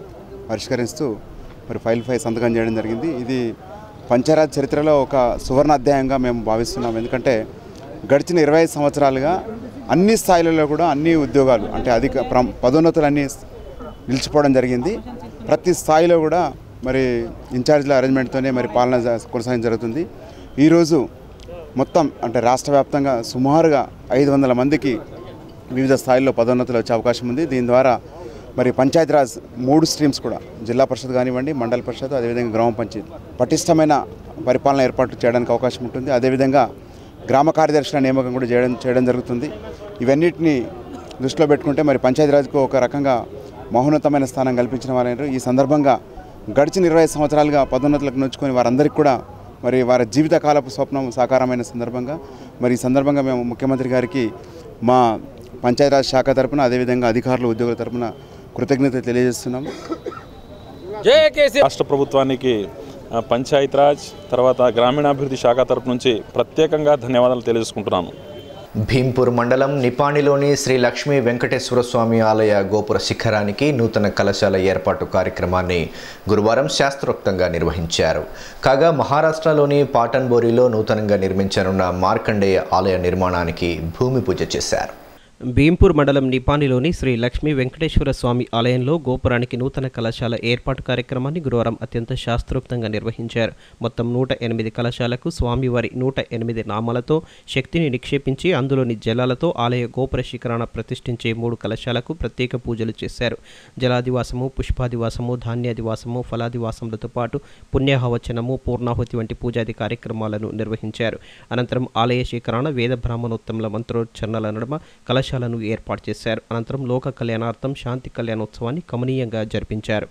Speaker 8: పరిష్కరిస్తూ మరి ఫైల్ ఫైవ్ సంతకం చేయడం జరిగింది. ఇది పంచాయరాజ్ చరిత్రలో ఒక సువర్ణ అధ్యాయంగా మేము భావిస్తున్నాం. ఎందుకంటే గడిచిన ఇరవై ఐదు సంవత్సరాలుగా అన్ని స్థాయిలలో కూడా అన్ని ఉద్యోగాలు అంటే అధిక పదోన్నతులు అన్నీ నిలిచిపోవడం జరిగింది. ప్రతి స్థాయిలో కూడా మరి ఇన్ఛార్జ్ల అరేంజ్మెంట్తోనే మరి పాలన కొనసాగడం జరుగుతుంది. ఈరోజు మొత్తం అంటే రాష్ట్ర వ్యాప్తంగా సుమారుగా ఐదు వందల మందికి వివిధ స్థాయిల్లో పదోన్నతులు వచ్చే అవకాశం ఉంది. దీని ద్వారా మరి పంచాయతీరాజ్ మూడు స్ట్రీమ్స్ కూడా జిల్లా పరిషత్ కానివ్వండి, మండల పరిషత్, అదేవిధంగా గ్రామ పంచాయతీ పటిష్టమైన పరిపాలన ఏర్పాటు చేయడానికి అవకాశం ఉంటుంది. అదేవిధంగా గ్రామ కార్యదర్శుల నియామకం కూడా చేయడం చేయడం జరుగుతుంది. ఇవన్నిటిని దృష్టిలో పెట్టుకుంటే మరి పంచాయతీరాజ్కు ఒక రకంగా మహోన్నతమైన స్థానం కల్పించిన వారు. ఈ సందర్భంగా గడిచిన ఇరవై సంవత్సరాలుగా పదోన్నతులకు నొచ్చుకొని వారందరికీ కూడా మరి వారి జీవితకాలపు స్వప్నం సాకారమైన సందర్భంగా మరి ఈ సందర్భంగా మేము ముఖ్యమంత్రి గారికి మా పంచాయతీరాజ్ శాఖ తరపున అదేవిధంగా అధికారులు ఉద్యోగుల తరపున కృతజ్ఞత తెలియజేస్తున్నాం.
Speaker 9: రాష్ట్ర ప్రభుత్వానికి పంచాయతీరాజ్ తర్వాత గ్రామీణాభివృద్ధి శాఖ తరపు నుంచి ప్రత్యేకంగా ధన్యవాదాలు తెలియజేసుకుంటున్నాను.
Speaker 1: భీంపూర్ మండలం నిపానిలోని శ్రీ లక్ష్మీ వెంకటేశ్వర స్వామి ఆలయ గోపుర శిఖరానికి నూతన కలశాల ఏర్పాటు కార్యక్రమాన్ని గురువారం శాస్త్రోక్తంగా నిర్వహించారు. కాగా మహారాష్ట్రలోని పాటన్బోరిలో నూతనంగా నిర్మించనున్న మార్కండేయ ఆలయ నిర్మాణానికి భూమి పూజ చేశారు.
Speaker 2: భీంపూర్ మండలం నిపానిలోని శ్రీ లక్ష్మీ వెంకటేశ్వర స్వామి ఆలయంలో గోపురానికి నూతన కళాశాల ఏర్పాటు కార్యక్రమాన్ని గురువారం అత్యంత శాస్త్రోక్తంగా నిర్వహించారు. మొత్తం నూట ఎనిమిది కళాశాలకు స్వామివారి నూట ఎనిమిది నామాలతో శక్తిని నిక్షేపించి అందులోని జలాలతో ఆలయ గోపుర శిఖరాన ప్రతిష్ఠించే మూడు కళాశాలకు ప్రత్యేక పూజలు చేశారు. జలాదివాసము, పుష్పాదివాసము, ధాన్యాదివాసము, ఫలాదివాసములతో పాటు పుణ్యాహవచనము, పూర్ణాహుతి వంటి పూజాది కార్యక్రమాలను నిర్వహించారు. అనంతరం ఆలయ శిఖరాన వేద బ్రాహ్మణోత్తముల మంత్రోచ్చరణల నడుమ కళాశాలను ఏర్పాటు చేశారు. అనంతరం లోక కళ్యాణార్థం శాంతి కళ్యాణోత్సవాన్ని కమనీయంగా జరిపించారు.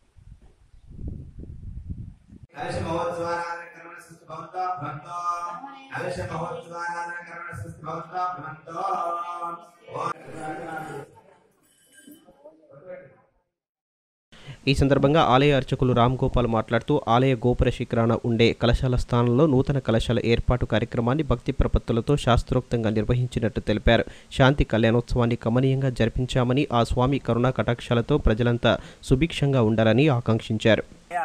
Speaker 2: ఈ సందర్భంగా ఆలయ అర్చకులు రామ్ గోపాల్ మాట్లాడుతూ ఆలయ గోపుర శిఖరాన ఉండే కళశాల స్థానంలో నూతన కళశాల ఏర్పాటు కార్యక్రమాన్ని భక్తి ప్రపత్తులతో శాస్త్రోక్తంగా నిర్వహించినట్టు తెలిపారు. శాంతి కళ్యాణోత్సవాన్ని కమనీయంగా జరిపించామని, ఆ స్వామి కరుణా కటాక్షాలతో ప్రజలంతా సుభిక్షంగా ఉండాలని ఆకాంక్షించారు.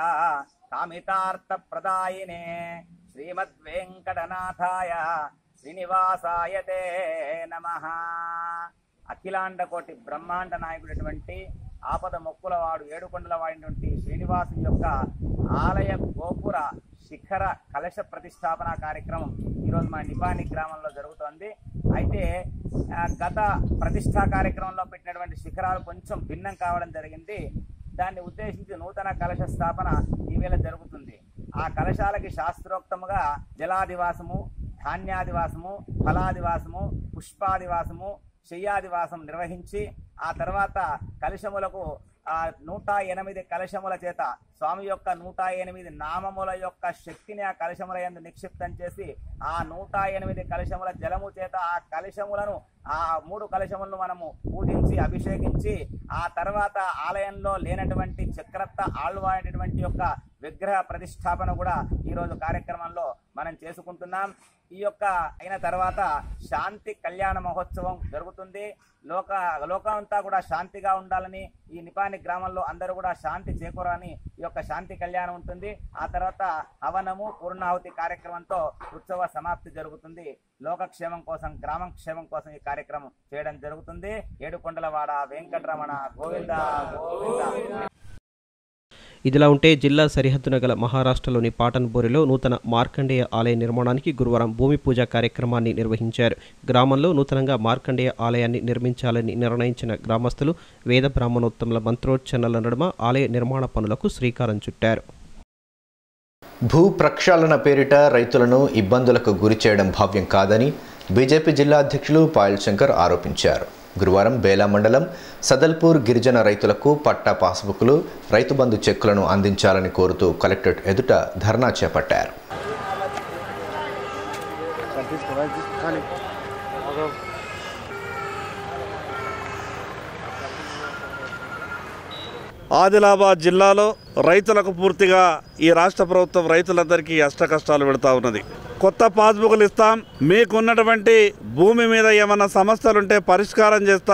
Speaker 10: అఖిలాండ కోటి బ్రహ్మాండ నాయకుడటువంటి ఆపద మొక్కులవాడు ఏడుకొండల వాడినటువంటి శ్రీనివాసుని యొక్క ఆలయ గోపుర శిఖర కలశ ప్రతిష్టాపన కార్యక్రమం ఈరోజు మా నిపాని గ్రామంలో జరుగుతోంది. అయితే గత ప్రతిష్టా కార్యక్రమంలో పెట్టినటువంటి శిఖరాలు కొంచెం భిన్నం కావడం జరిగింది. దాన్ని ఉద్దేశించి నూతన కలశ స్థాపన ఈవేళ జరుగుతుంది. ఆ కలశాలకి శాస్త్రోక్తముగా జలాదివాసము, ధాన్యాదివాసము, ఫలాదివాసము, పుష్పాదివాసము, శయ్యాదివాసం నిర్వహించి ఆ తర్వాత కలశములకు ఆ నూట ఎనిమిది కలశముల చేత స్వామి యొక్క నూట ఎనిమిది నామముల యొక్క శక్తిని ఆ కలశముల యందు నిక్షిప్తం చేసి ఆ నూట ఎనిమిది కలశముల జలము చేత ఆ కలశములను ఆ మూడు కలశములను మనము పూజించి అభిషేకించి ఆ తర్వాత ఆలయంలో లేనటువంటి చక్రత్త ఆళ్వాయినటువంటి యొక్క విగ్రహ ప్రతిష్టాపన కూడా ఈరోజు కార్యక్రమంలో మనం చేసుకుంటున్నాం. ఈ యొక్క అయిన తర్వాత శాంతి కళ్యాణ మహోత్సవం జరుగుతుంది. లోక లోకమంతా కూడా శాంతిగా ఉండాలని, ఈ నిపాని గ్రామంలో అందరూ కూడా శాంతి చేకూరాలని ఈ యొక్క శాంతి కళ్యాణం ఉంటుంది. ఆ తర్వాత హవనము, పూర్ణాహుతి కార్యక్రమంతో ఉత్సవ సమాప్తి జరుగుతుంది. లోకక్షేమం కోసం, గ్రామం క్షేమం కోసం ఈ కార్యక్రమం చేయడం జరుగుతుంది. ఏడుకొండలవాడ వెంకటరమణ గోవింద గోవింద.
Speaker 2: ఇదిలా ఉంటే జిల్లా సరిహద్దున గల మహారాష్ట్రలోని పాటన్బోరిలో నూతన మార్కండేయ ఆలయ నిర్మాణానికి గురువారం భూమి పూజ కార్యక్రమాన్ని నిర్వహించారు. గ్రామంలో నూతనంగా మార్కండేయ ఆలయాన్ని నిర్మించాలని నిర్ణయించిన గ్రామస్తులు వేద బ్రాహ్మణోత్తముల మంత్రోచ్చరణల నడుమ ఆలయ నిర్మాణ పనులకు శ్రీకారం చుట్టారు.
Speaker 1: భూ ప్రక్షాళన పేరిట రైతులను ఇబ్బందులకు గురి చేయడం భావ్యం కాదని బీజేపీ జిల్లా అధ్యక్షులు పాయల్ శంకర్ ఆరోపించారు. గురువారం బేలా మండలం సదల్పూర్ గిరిజన రైతులకు పట్టా పాస్బుక్లు, రైతు బంధు చెక్కులను అందించాలని కోరుతూ కలెక్టరేట్ ఎదుట ధర్నా చేపట్టారు.
Speaker 11: ఆదిలాబాద్ జిల్లాలో రైతులకు పూర్తిగా ఈ రాష్ట్ర ప్రభుత్వం రైతులందరికీ అష్ట కష్టాలు పెడతా ఉన్నది. కొత్త పాస్బుక్లు ఇస్తాం, మీకున్నటువంటి భూమి మీద ఏమన్నా సమస్యలుంటే పరిష్కారం చేస్తాం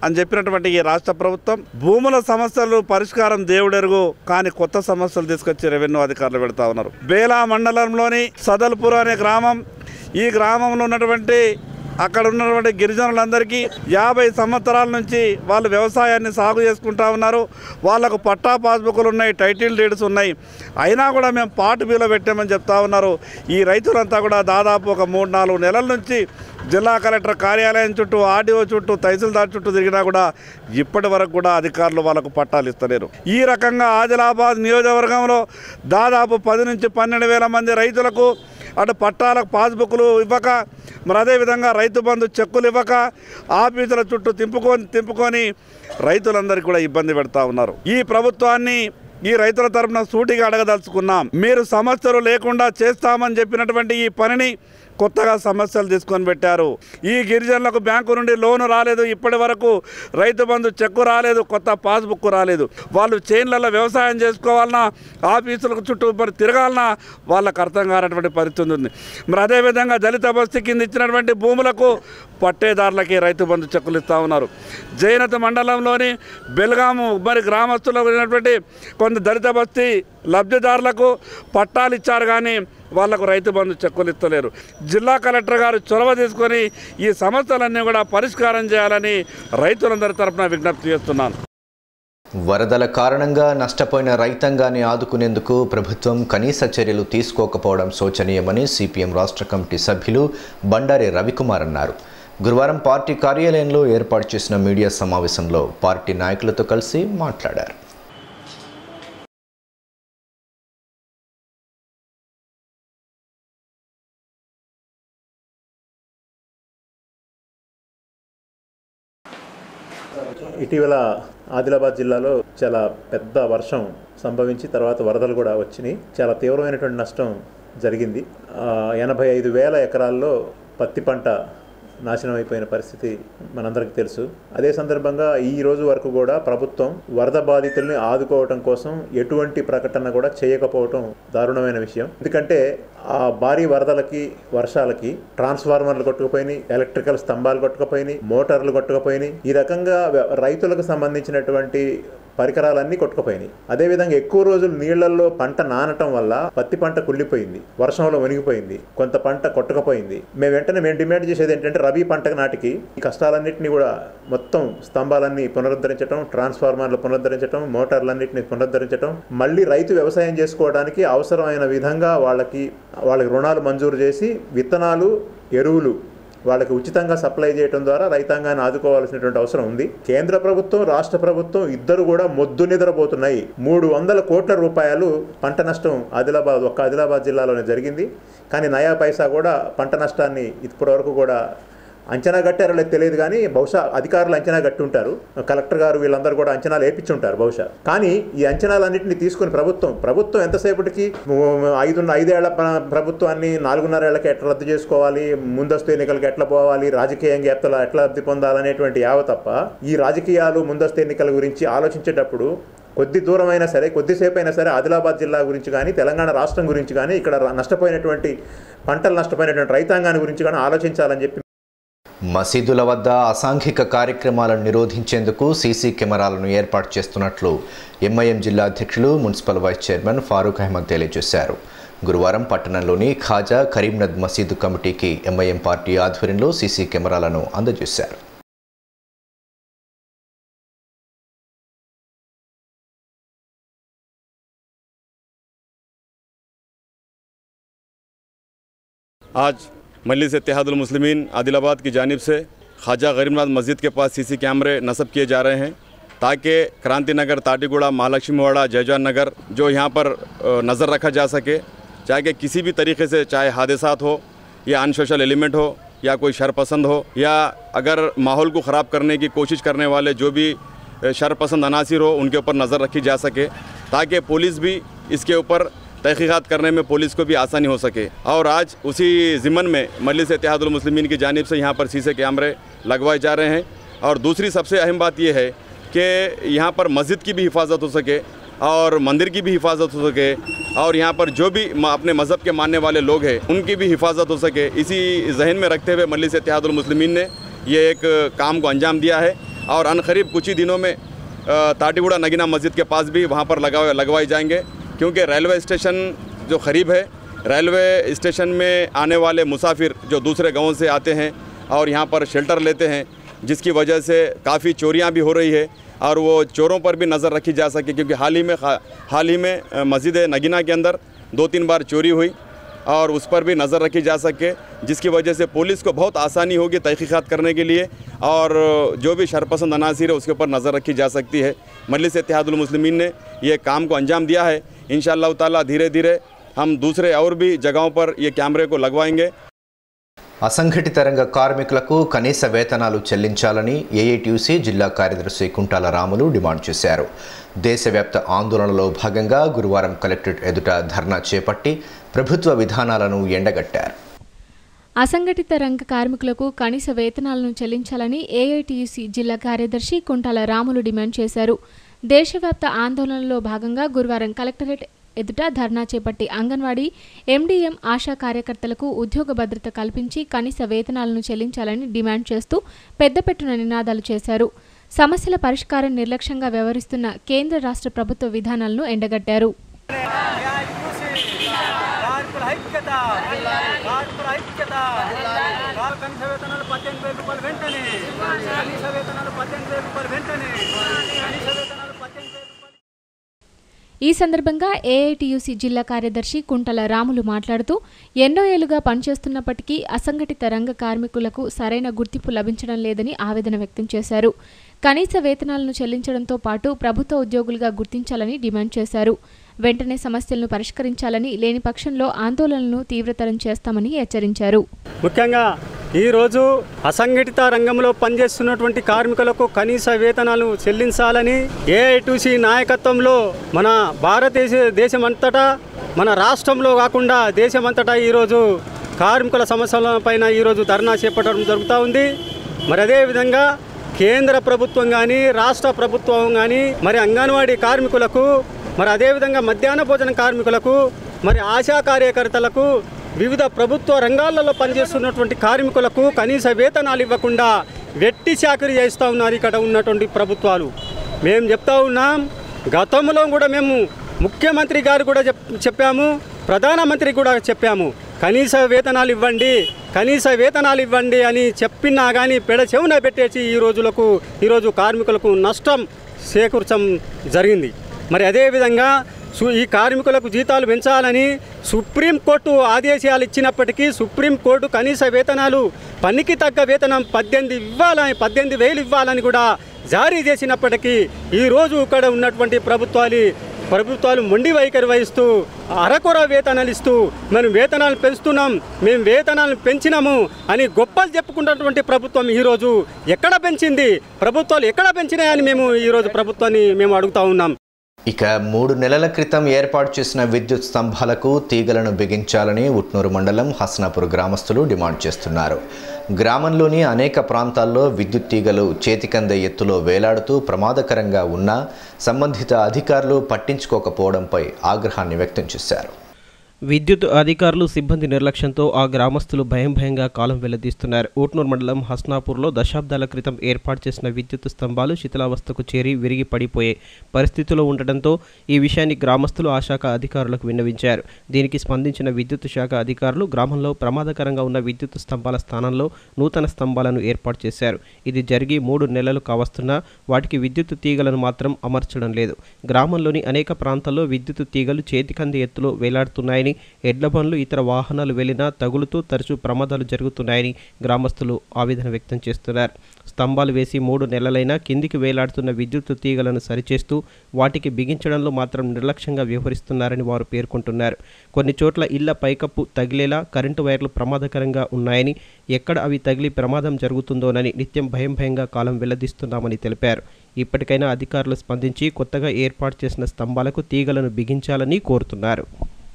Speaker 11: అని చెప్పినటువంటి ఈ రాష్ట్ర ప్రభుత్వం భూముల సమస్యలు పరిష్కారం దేవుడెరుగు కానీ కొత్త సమస్యలు తీసుకొచ్చి రెవెన్యూ అధికారులు పెడతా ఉన్నారు. బేలా మండలంలోని సదల్పూర్ అనే గ్రామం, ఈ గ్రామంలో ఉన్నటువంటి అక్కడ ఉన్నటువంటి గిరిజనులందరికీ యాభై సంవత్సరాల నుంచి వాళ్ళు వ్యవసాయాన్ని సాగు చేసుకుంటా ఉన్నారు. వాళ్ళకు పట్టా పాస్బుక్లు ఉన్నాయి, టైటిల్ డీడ్స్ ఉన్నాయి. అయినా కూడా మేము పాటు బిలో పెట్టామని చెప్తా ఉన్నారు. ఈ రైతులంతా కూడా దాదాపు ఒక మూడు నాలుగు నెలల నుంచి జిల్లా కలెక్టర్ కార్యాలయం చుట్టూ, ఆర్డీఓ చుట్టూ, తహసీల్దార్ చుట్టూ తిరిగినా కూడా ఇప్పటి వరకు కూడా అధికారులు వాళ్ళకు పట్టాలు ఇస్తలేరు. ఈ రకంగా ఆదిలాబాద్ నియోజకవర్గంలో దాదాపు పది నుంచి పన్నెండు వేల మంది రైతులకు అటు పట్టాలకు పాస్బుక్లు ఇవ్వక, మరి అదేవిధంగా రైతు బంధు చెక్కులు ఇవ్వక ఆఫీసుల చుట్టూ తింపుకొని తింపుకొని రైతులందరికీ కూడా ఇబ్బంది పెడతా ఉన్నారు. ఈ ప్రభుత్వాన్ని ఈ రైతుల తరపున సూటిగా అడగదలుచుకున్నాం. మీరు సమస్యలు లేకుండా చేస్తామని చెప్పినటువంటి ఈ పనిని కొత్తగా సమస్యలు తీసుకొని పెట్టారు. ఈ గిరిజనులకు బ్యాంకు నుండి లోను రాలేదు, ఇప్పటి వరకు రైతు బంధు చెక్కు రాలేదు, కొత్త పాస్బుక్ రాలేదు. వాళ్ళు చైన్లలో వ్యవసాయం చేసుకోవాలన్నా, ఆఫీసులకు చుట్టూ మరి తిరగాలన్నా వాళ్ళకు అర్థం కానటువంటి పరిస్థితి ఉంది. మరి అదేవిధంగా దళిత బస్తీ కింద ఇచ్చినటువంటి భూములకు పట్టేదారులకి రైతు బంధు చెక్కులు ఇస్తూ ఉన్నారు. జైనత్ మండలంలోని బెల్గాము మరి గ్రామస్తులకు ఉన్నటువంటి కొంత దళిత బస్తీ లబ్ధిదారులకు పట్టాలు ఇచ్చారు, కానీ వాళ్లకు రైతు బంధు చెక్కులు ఇస్తలేరు. జిల్లా కలెక్టర్ గారు చొరవ తీసుకొని ఈ సమస్యలన్నీ కూడా పరిష్కారం చేయాలని రైతులందరి తరఫున విజ్ఞప్తి చేస్తున్నాను.
Speaker 1: వరదల కారణంగా నష్టపోయిన రైతాంగాన్ని ఆదుకునేందుకు ప్రభుత్వం కనీస చర్యలు తీసుకోకపోవడం శోచనీయమని సిపిఎం రాష్ట్ర కమిటీ సభ్యులు బండారి రవికుమార్ అన్నారు. గురువారం పార్టీ కార్యాలయంలో ఏర్పాటు చేసిన మీడియా సమావేశంలో పార్టీ నాయకులతో కలిసి మాట్లాడారు.
Speaker 12: ఇటీవల ఆదిలాబాద్ జిల్లాలో చాలా పెద్ద వర్షం సంభవించి తర్వాత వరదలు కూడా వచ్చినాయి. చాలా తీవ్రమైనటువంటి నష్టం జరిగింది. ఎనభై ఐదు వేల ఎకరాల్లో పత్తి పంట నాశనం అయిపోయిన పరిస్థితి మనందరికీ తెలుసు. అదే సందర్భంగా ఈ రోజు వరకు కూడా ప్రభుత్వం వరద బాధితుల్ని ఆదుకోవటం కోసం ఎటువంటి ప్రకటన కూడా చేయకపోవటం దారుణమైన విషయం. ఎందుకంటే ఆ భారీ వరదలకి, వర్షాలకి ట్రాన్స్ఫార్మర్లు కొట్టుకుపోయినాయి, ఎలక్ట్రికల్ స్తంభాలు కొట్టుకుపోయినాయి, మోటార్లు కొట్టుకుపోయినాయి. ఈ రకంగా రైతులకు సంబంధించినటువంటి పరికరాలన్నీ కొట్టుకుపోయినాయి. అదేవిధంగా ఎక్కువ రోజులు నీళ్లలో పంట నానటం వల్ల పత్తి పంట కుళ్ళిపోయింది, వర్షంలో మునిగిపోయింది, కొంత పంట కొట్టుకుపోయింది. మేము వెంటనే మేము డిమాండ్ చేసేది ఏంటంటే రబీ పంట నాటికి ఈ కష్టాలన్నింటినీ కూడా మొత్తం స్తంభాలన్నీ పునరుద్ధరించడం, ట్రాన్స్ఫార్మర్లు పునరుద్ధరించడం, మోటార్లన్నింటినీ పునరుద్ధరించడం, మళ్ళీ రైతు వ్యవసాయం చేసుకోవడానికి అవసరమైన విధంగా వాళ్ళకి వాళ్ళకి రుణాలు మంజూరు చేసి విత్తనాలు, ఎరువులు వాళ్ళకి ఉచితంగా సప్లై చేయడం ద్వారా రైతాంగాన్ని ఆదుకోవాల్సినటువంటి అవసరం ఉంది. కేంద్ర ప్రభుత్వం, రాష్ట్ర ప్రభుత్వం ఇద్దరు కూడా మొద్దు నిద్రపోతున్నాయి. మూడు వందల కోట్ల రూపాయలు పంట నష్టం ఆదిలాబాద్ ఒక్క ఆదిలాబాద్ జిల్లాలోనే జరిగింది. కానీ నయా పైసా కూడా పంట నష్టాన్ని ఇప్పటివరకు కూడా అంచనా కట్టారో లేదు తెలియదు, కానీ బహుశా అధికారులు అంచనా కట్టి ఉంటారు, కలెక్టర్ గారు వీళ్ళందరూ కూడా అంచనాలు వేయించుంటారు బహుశా. కానీ ఈ అంచనాలన్నింటినీ తీసుకుని ప్రభుత్వం ప్రభుత్వం ఎంతసేపటికి ఐదు ఐదేళ్ల ప్రభుత్వాన్ని నాలుగున్నరేళ్లకి ఎట్లా రద్దు చేసుకోవాలి, ముందస్తు ఎన్నికలకి ఎట్లా పోవాలి, రాజకీయంగా ఎట్లా ఎట్లా లబ్ధి పొందాలనేటువంటి యావ తప్ప ఈ రాజకీయాలు, ముందస్తు ఎన్నికల గురించి ఆలోచించేటప్పుడు కొద్ది దూరమైనా సరే, కొద్దిసేపు అయినా సరే ఆదిలాబాద్ జిల్లా గురించి కానీ, తెలంగాణ రాష్ట్రం గురించి కానీ, ఇక్కడ నష్టపోయినటువంటి పంటలు నష్టపోయినటువంటి రైతాంగాన్ని గురించి కానీ ఆలోచించాలని చెప్పి
Speaker 1: మసీదుల వద్ద అసాంఘిక కార్యక్రమాలను నిరోధించేందుకు సీసీ కెమెరాలను ఏర్పాటు చేస్తున్నట్లు ఎంఐఎం జిల్లా అధ్యక్షులు, municipal vice chairman Farooq Ahmed తెలియజేశారు. గురువారం పట్టణంలోని ఖాజా కరీంనద్ మసీదు కమిటీకి ఎంఐఎం పార్టీ ఆధ్వర్యంలో సీసీ కెమెరాలను అందజేశారు.
Speaker 13: आज मजलिस इत्तेहादुल मुस्लिमीन आदिलाबाद की जानिब से ख्वाजा गरीबनाथ मस्जिद के पास सीसी कैमरे नस्ब किए जा रहे हैं ताकि क्रांति नगर, ताटीगुड़ा, महालक्ष्मीवाड़ा, जयजान नगर जो यहाँ पर नज़र रखा जा सके, चाहे कि किसी भी तरीके से, चाहे हादसात हो या अनसोशल एलिमेंट हो या कोई शरपसंद हो या अगर माहौल को ख़राब करने की कोशिश करने वाले जो भी शरपसंद अनासिर हो उनके ऊपर नज़र रखी जा सके, ताकि पुलिस भी इसके ऊपर तहकीक़ात करने में पुलिस को भी आसानी हो सके। और आज उसी ज़िम्मन में मजलिस इत्तेहादुल मुस्लिमीन की जानिब से यहाँ पर सीसे कैमरे लगवाए जा रहे हैं। और दूसरी सबसे अहम बात यह है कि यहाँ पर मस्जिद की भी हिफाजत हो सके और मंदिर की भी हिफाजत हो सके और यहाँ पर जो भी अपने मज़हब के मानने वाले लोग हैं उनकी भी हिफाजत हो सके। इसी जहन में रखते हुए मजलिस इत्तेहादुल मुस्लिमीन ने ये एक काम को अंजाम दिया है और अनकरीब कुछ ही दिनों में ताटीगुड़ा नगीना मस्जिद के पास भी वहाँ पर लगा लगवाए जाएंगे, क्योंकि रेलवे स्टेशन जो करीब है, रेलवे स्टेशन में आने वाले मुसाफिर जो दूसरे गाँव से आते हैं और यहाँ पर शेल्टर लेते हैं, जिसकी वजह से काफ़ी चोरियाँ भी हो रही है और वो चोरों पर भी नज़र रखी जा सके, क्योंकि हाल ही में हाल ही में मस्जिद नगीना के अंदर दो तीन बार चोरी हुई और उस पर भी नज़र रखी जा सके, जिसकी वजह से पुलिस को बहुत आसानी होगी तहकीक़ात करने के लिए और जो भी शरपसंद अनासिर है उसके ऊपर नज़र रखी जा सकती है। मजलिस इत्तेहादुल मुस्लिमीन ने ये काम को अंजाम दिया है। इंशाअल्लाह ताला धीरे धीरे हम दूसरे और भी जगहों पर ये कैमरे को लगवाएंगे।
Speaker 1: అసంఘటిత రంగ కార్మికులకు కనీస వేతనాలు చెల్లించాలని ఏఐటీయూసీ జిల్లా కార్యదర్శి కుంటాల రాములు డిమాండ్ చేశారు. దేశవ్యాప్త ఆందోళనలో భాగంగా గురువారం కలెక్టరేట్ ఎదుట ధర్నా చేపట్టి ప్రభుత్వ విధానాలను ఎండగట్టారు.
Speaker 4: అసంఘటిత రంగ కార్మికులకు కనీస వేతనాలను చెల్లించాలని ఏఐటీయూసీ జిల్లా కార్యదర్శి కుంటాల రాములు డిమాండ్ చేశారు. దేశవ్యాప్త ఆందోళనలో భాగంగా గురువారం కలెక్టరేట్ ఎదుట ధర్నా చేపట్టి అంగన్వాడీ ఎండీఎం ఆశా కార్యకర్తలకు ఉద్యోగ భద్రత కల్పించి కనీస వేతనాలను చెల్లించాలని డిమాండ్ చేస్తూ పెద్దపెట్టున నినాదాలు చేశారు. సమస్యల పరిష్కారం నిర్లక్ష్యంగా వ్యవహరిస్తున్న కేంద్ర రాష్ట్ర ప్రభుత్వ విధానాలను ఎండగట్టారు. ఈ సందర్భంగా ఏఐటీయూసీ జిల్లా కార్యదర్శి కుంటల రాములు మాట్లాడుతూ ఎన్నో ఏళ్లుగా పనిచేస్తున్నప్పటికీ అసంఘటిత రంగ కార్మికులకు సరైన గుర్తింపు లభించడం లేదని ఆవేదన వ్యక్తం చేశారు. కనీస వేతనాలను చెల్లించడంతో పాటు ప్రభుత్వ ఉద్యోగులుగా గుర్తించాలని డిమాండ్ చేశారు. వెంటనే సమస్యలను పరిష్కరించాలని, లేని పక్షంలో ఆందోళనలను తీవ్రతరం చేస్తామని హెచ్చరించారు.
Speaker 14: ముఖ్యంగా ఈరోజు అసంఘటిత రంగంలో పనిచేస్తున్నటువంటి కార్మికులకు కనీస వేతనాలు చెల్లించాలని ఏఐటీయూసీ నాయకత్వంలో మన భారతదేశ దేశమంతటా, మన రాష్ట్రంలో కాకుండా దేశమంతటా ఈరోజు కార్మికుల సమస్యల పైన ఈరోజు ధర్నా చేపట్టడం జరుగుతూ ఉంది. మరి అదేవిధంగా కేంద్ర ప్రభుత్వం కానీ రాష్ట్ర ప్రభుత్వం కానీ మరి అంగన్వాడీ కార్మికులకు, మరి అదేవిధంగా మధ్యాహ్న భోజన కార్మికులకు, మరి ఆశా కార్యకర్తలకు, వివిధ ప్రభుత్వ రంగాలలో పనిచేస్తున్నటువంటి కార్మికులకు కనీస వేతనాలు ఇవ్వకుండా వెట్టి చాకరీ చేస్తూ ఉన్నారు ఇక్కడ ఉన్నటువంటి ప్రభుత్వాలు. మేము చెప్తా ఉన్నాం, గతంలో కూడా మేము ముఖ్యమంత్రి గారు కూడా చెప్పాము, ప్రధానమంత్రి కూడా చెప్పాము, కనీస వేతనాలు ఇవ్వండి, కనీస వేతనాలు ఇవ్వండి అని చెప్పినా కానీ పెడ చెవున పెట్టేసి ఈ రోజులకు ఈరోజు కార్మికులకు నష్టం చేకూర్చడం జరిగింది. మరి అదేవిధంగా ఈ కార్మికులకు జీతాలు పెంచాలని సుప్రీంకోర్టు ఆదేశాలు ఇచ్చినప్పటికీ సుప్రీంకోర్టు కనీస వేతనాలు పనికి తగ్గ వేతనం పద్దెనిమిది ఇవ్వాలని పద్దెనిమిది వేలు ఇవ్వాలని కూడా జారీ చేసినప్పటికీ ఈరోజు ఇక్కడ ఉన్నటువంటి ప్రభుత్వాలు ప్రభుత్వాలు మొండి వైఖరి వహిస్తూ అరకొర వేతనాలు ఇస్తూ మనం వేతనాలు పెంచుతున్నాం, మేము వేతనాలు పెంచినాము అని గొప్పలు చెప్పుకున్నటువంటి ప్రభుత్వం ఈరోజు ఎక్కడ పెంచింది, ప్రభుత్వాలు ఎక్కడ పెంచినాయని మేము ఈరోజు ప్రభుత్వాన్ని మేము అడుగుతా ఉన్నాం.
Speaker 1: ఇక మూడు నెలల క్రితం ఏర్పాటు చేసిన విద్యుత్ స్తంభాలకు తీగలను బిగించాలని ఉట్నూరు మండలం హసనాపూర్ గ్రామస్తులు డిమాండ్ చేస్తున్నారు. గ్రామంలోని అనేక ప్రాంతాల్లో విద్యుత్ తీగలు చేతికందే ఎత్తులో వేలాడుతూ ప్రమాదకరంగా ఉన్నా సంబంధిత అధికారులు పట్టించుకోకపోవడంపై ఆగ్రహాన్ని వ్యక్తం చేశారు.
Speaker 2: విద్యుత్ అధికారులు సిబ్బంది నిర్లక్ష్యంతో ఆ గ్రామస్తులు భయం భయంగా కాలం వెల్లదీస్తున్నారు. ఊట్నూరు మండలం హస్నాపూర్లో దశాబ్దాల క్రితం ఏర్పాటు చేసిన విద్యుత్ స్తంభాలు శిథిలావస్థకు చేరి విరిగి పడిపోయే పరిస్థితిలో ఉండటంతో ఈ విషయాన్ని గ్రామస్తులు ఆ శాఖ అధికారులకు విన్నవించారు. దీనికి స్పందించిన విద్యుత్ శాఖ అధికారులు గ్రామంలో ప్రమాదకరంగా ఉన్న విద్యుత్ స్తంభాల స్థానంలో నూతన స్తంభాలను ఏర్పాటు చేశారు. ఇది జరిగి మూడు నెలలు కావస్తున్నా వాటికి విద్యుత్ తీగలను మాత్రం అమర్చడం లేదు. గ్రామంలోని అనేక ప్రాంతాల్లో విద్యుత్ తీగలు చేతికంది ఎత్తులో వేలాడుతున్నాయని, ఎడ్ల బండ్లు ఇతర వాహనాలు వెళ్లినా తగులుతూ తరచూ ప్రమాదాలు జరుగుతున్నాయని గ్రామస్తులు ఆవేదన వ్యక్తం చేస్తున్నారు. స్తంభాలు వేసి మూడు నెలలైనా కిందికి వేలాడుతున్న విద్యుత్ తీగలను సరిచేస్తూ వాటికి బిగించడంలో మాత్రం నిర్లక్ష్యంగా వ్యవహరిస్తున్నారని వారు పేర్కొంటున్నారు. కొన్ని చోట్ల ఇళ్ల పైకప్పు తగిలేలా కరెంటు వైర్లు ప్రమాదకరంగా ఉన్నాయని, ఎక్కడ అవి తగిలి ప్రమాదం జరుగుతుందోనని నిత్యం భయం భయంగా కాలం వెల్లదీస్తున్నామని తెలిపారు. ఇప్పటికైనా అధికారులు స్పందించి కొత్తగా ఏర్పాటు చేసిన స్తంభాలకు తీగలను బిగించాలని కోరుతున్నారు.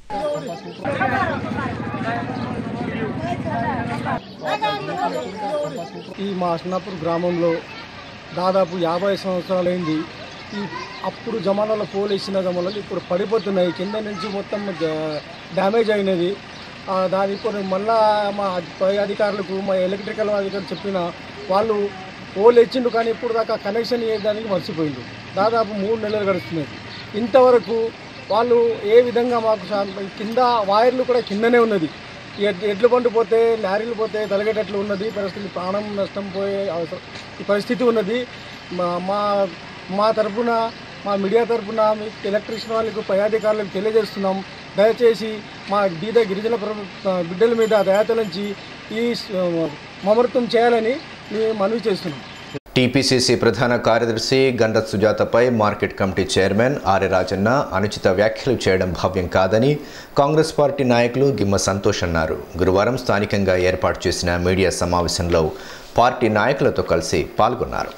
Speaker 15: ఈ మా హస్నాపూర్ గ్రామంలో దాదాపు యాభై సంవత్సరాలైంది. ఈ అప్పుడు జమానాలో పోల్ వేసిన జమానాలు ఇప్పుడు పడిపోతున్నాయి, కింద నుంచి మొత్తం డ్యామేజ్ అయినది. దాని ఇప్పుడు మళ్ళా మా పై అధికారులకు, మా ఎలక్ట్రికల్ అధికారులు చెప్పిన వాళ్ళు పోల్ ఇచ్చిండు కానీ ఇప్పుడు దాకా కనెక్షన్ ఇవ్వడానికి మర్చిపోయిండు. దాదాపు మూడు నెలలు గడుస్తున్నాయి. ఇంతవరకు వాళ్ళు ఏ విధంగా మాకు కింద వైర్లు కూడా కిందనే ఉన్నది. ఎడ్లు బండి పోతే లారీలు పోతే తలగేటట్లు ఉన్నది పరిస్థితి, ప్రాణం నష్టం పోయే అవసరం ఈ పరిస్థితి ఉన్నది. మా మా తరఫున మా మీడియా తరఫున ఎలక్ట్రీషియన్ వాళ్ళకు పై అధికారులకు తెలియజేస్తున్నాం. దయచేసి మా బీద గిరిజన బిడ్డల మీద దయాతలంచి ఈ మమృతం చేయాలని మేము మనవి చేస్తున్నాం.
Speaker 1: టీపీసీసీ ప్రధాన కార్యదర్శి గండ్ర సుజాతపై market committee chairman Arya Rajanna అనుచిత వ్యాఖ్యలు చేయడం భావ్యం కాదని కాంగ్రెస్ పార్టీ నాయకులు గిమ్మ సంతోష్ అన్నారు. గురువారం స్థానికంగా ఏర్పాటు చేసిన మీడియా సమావేశంలో పార్టీ నాయకులతో కలిసి పాల్గొన్నారు.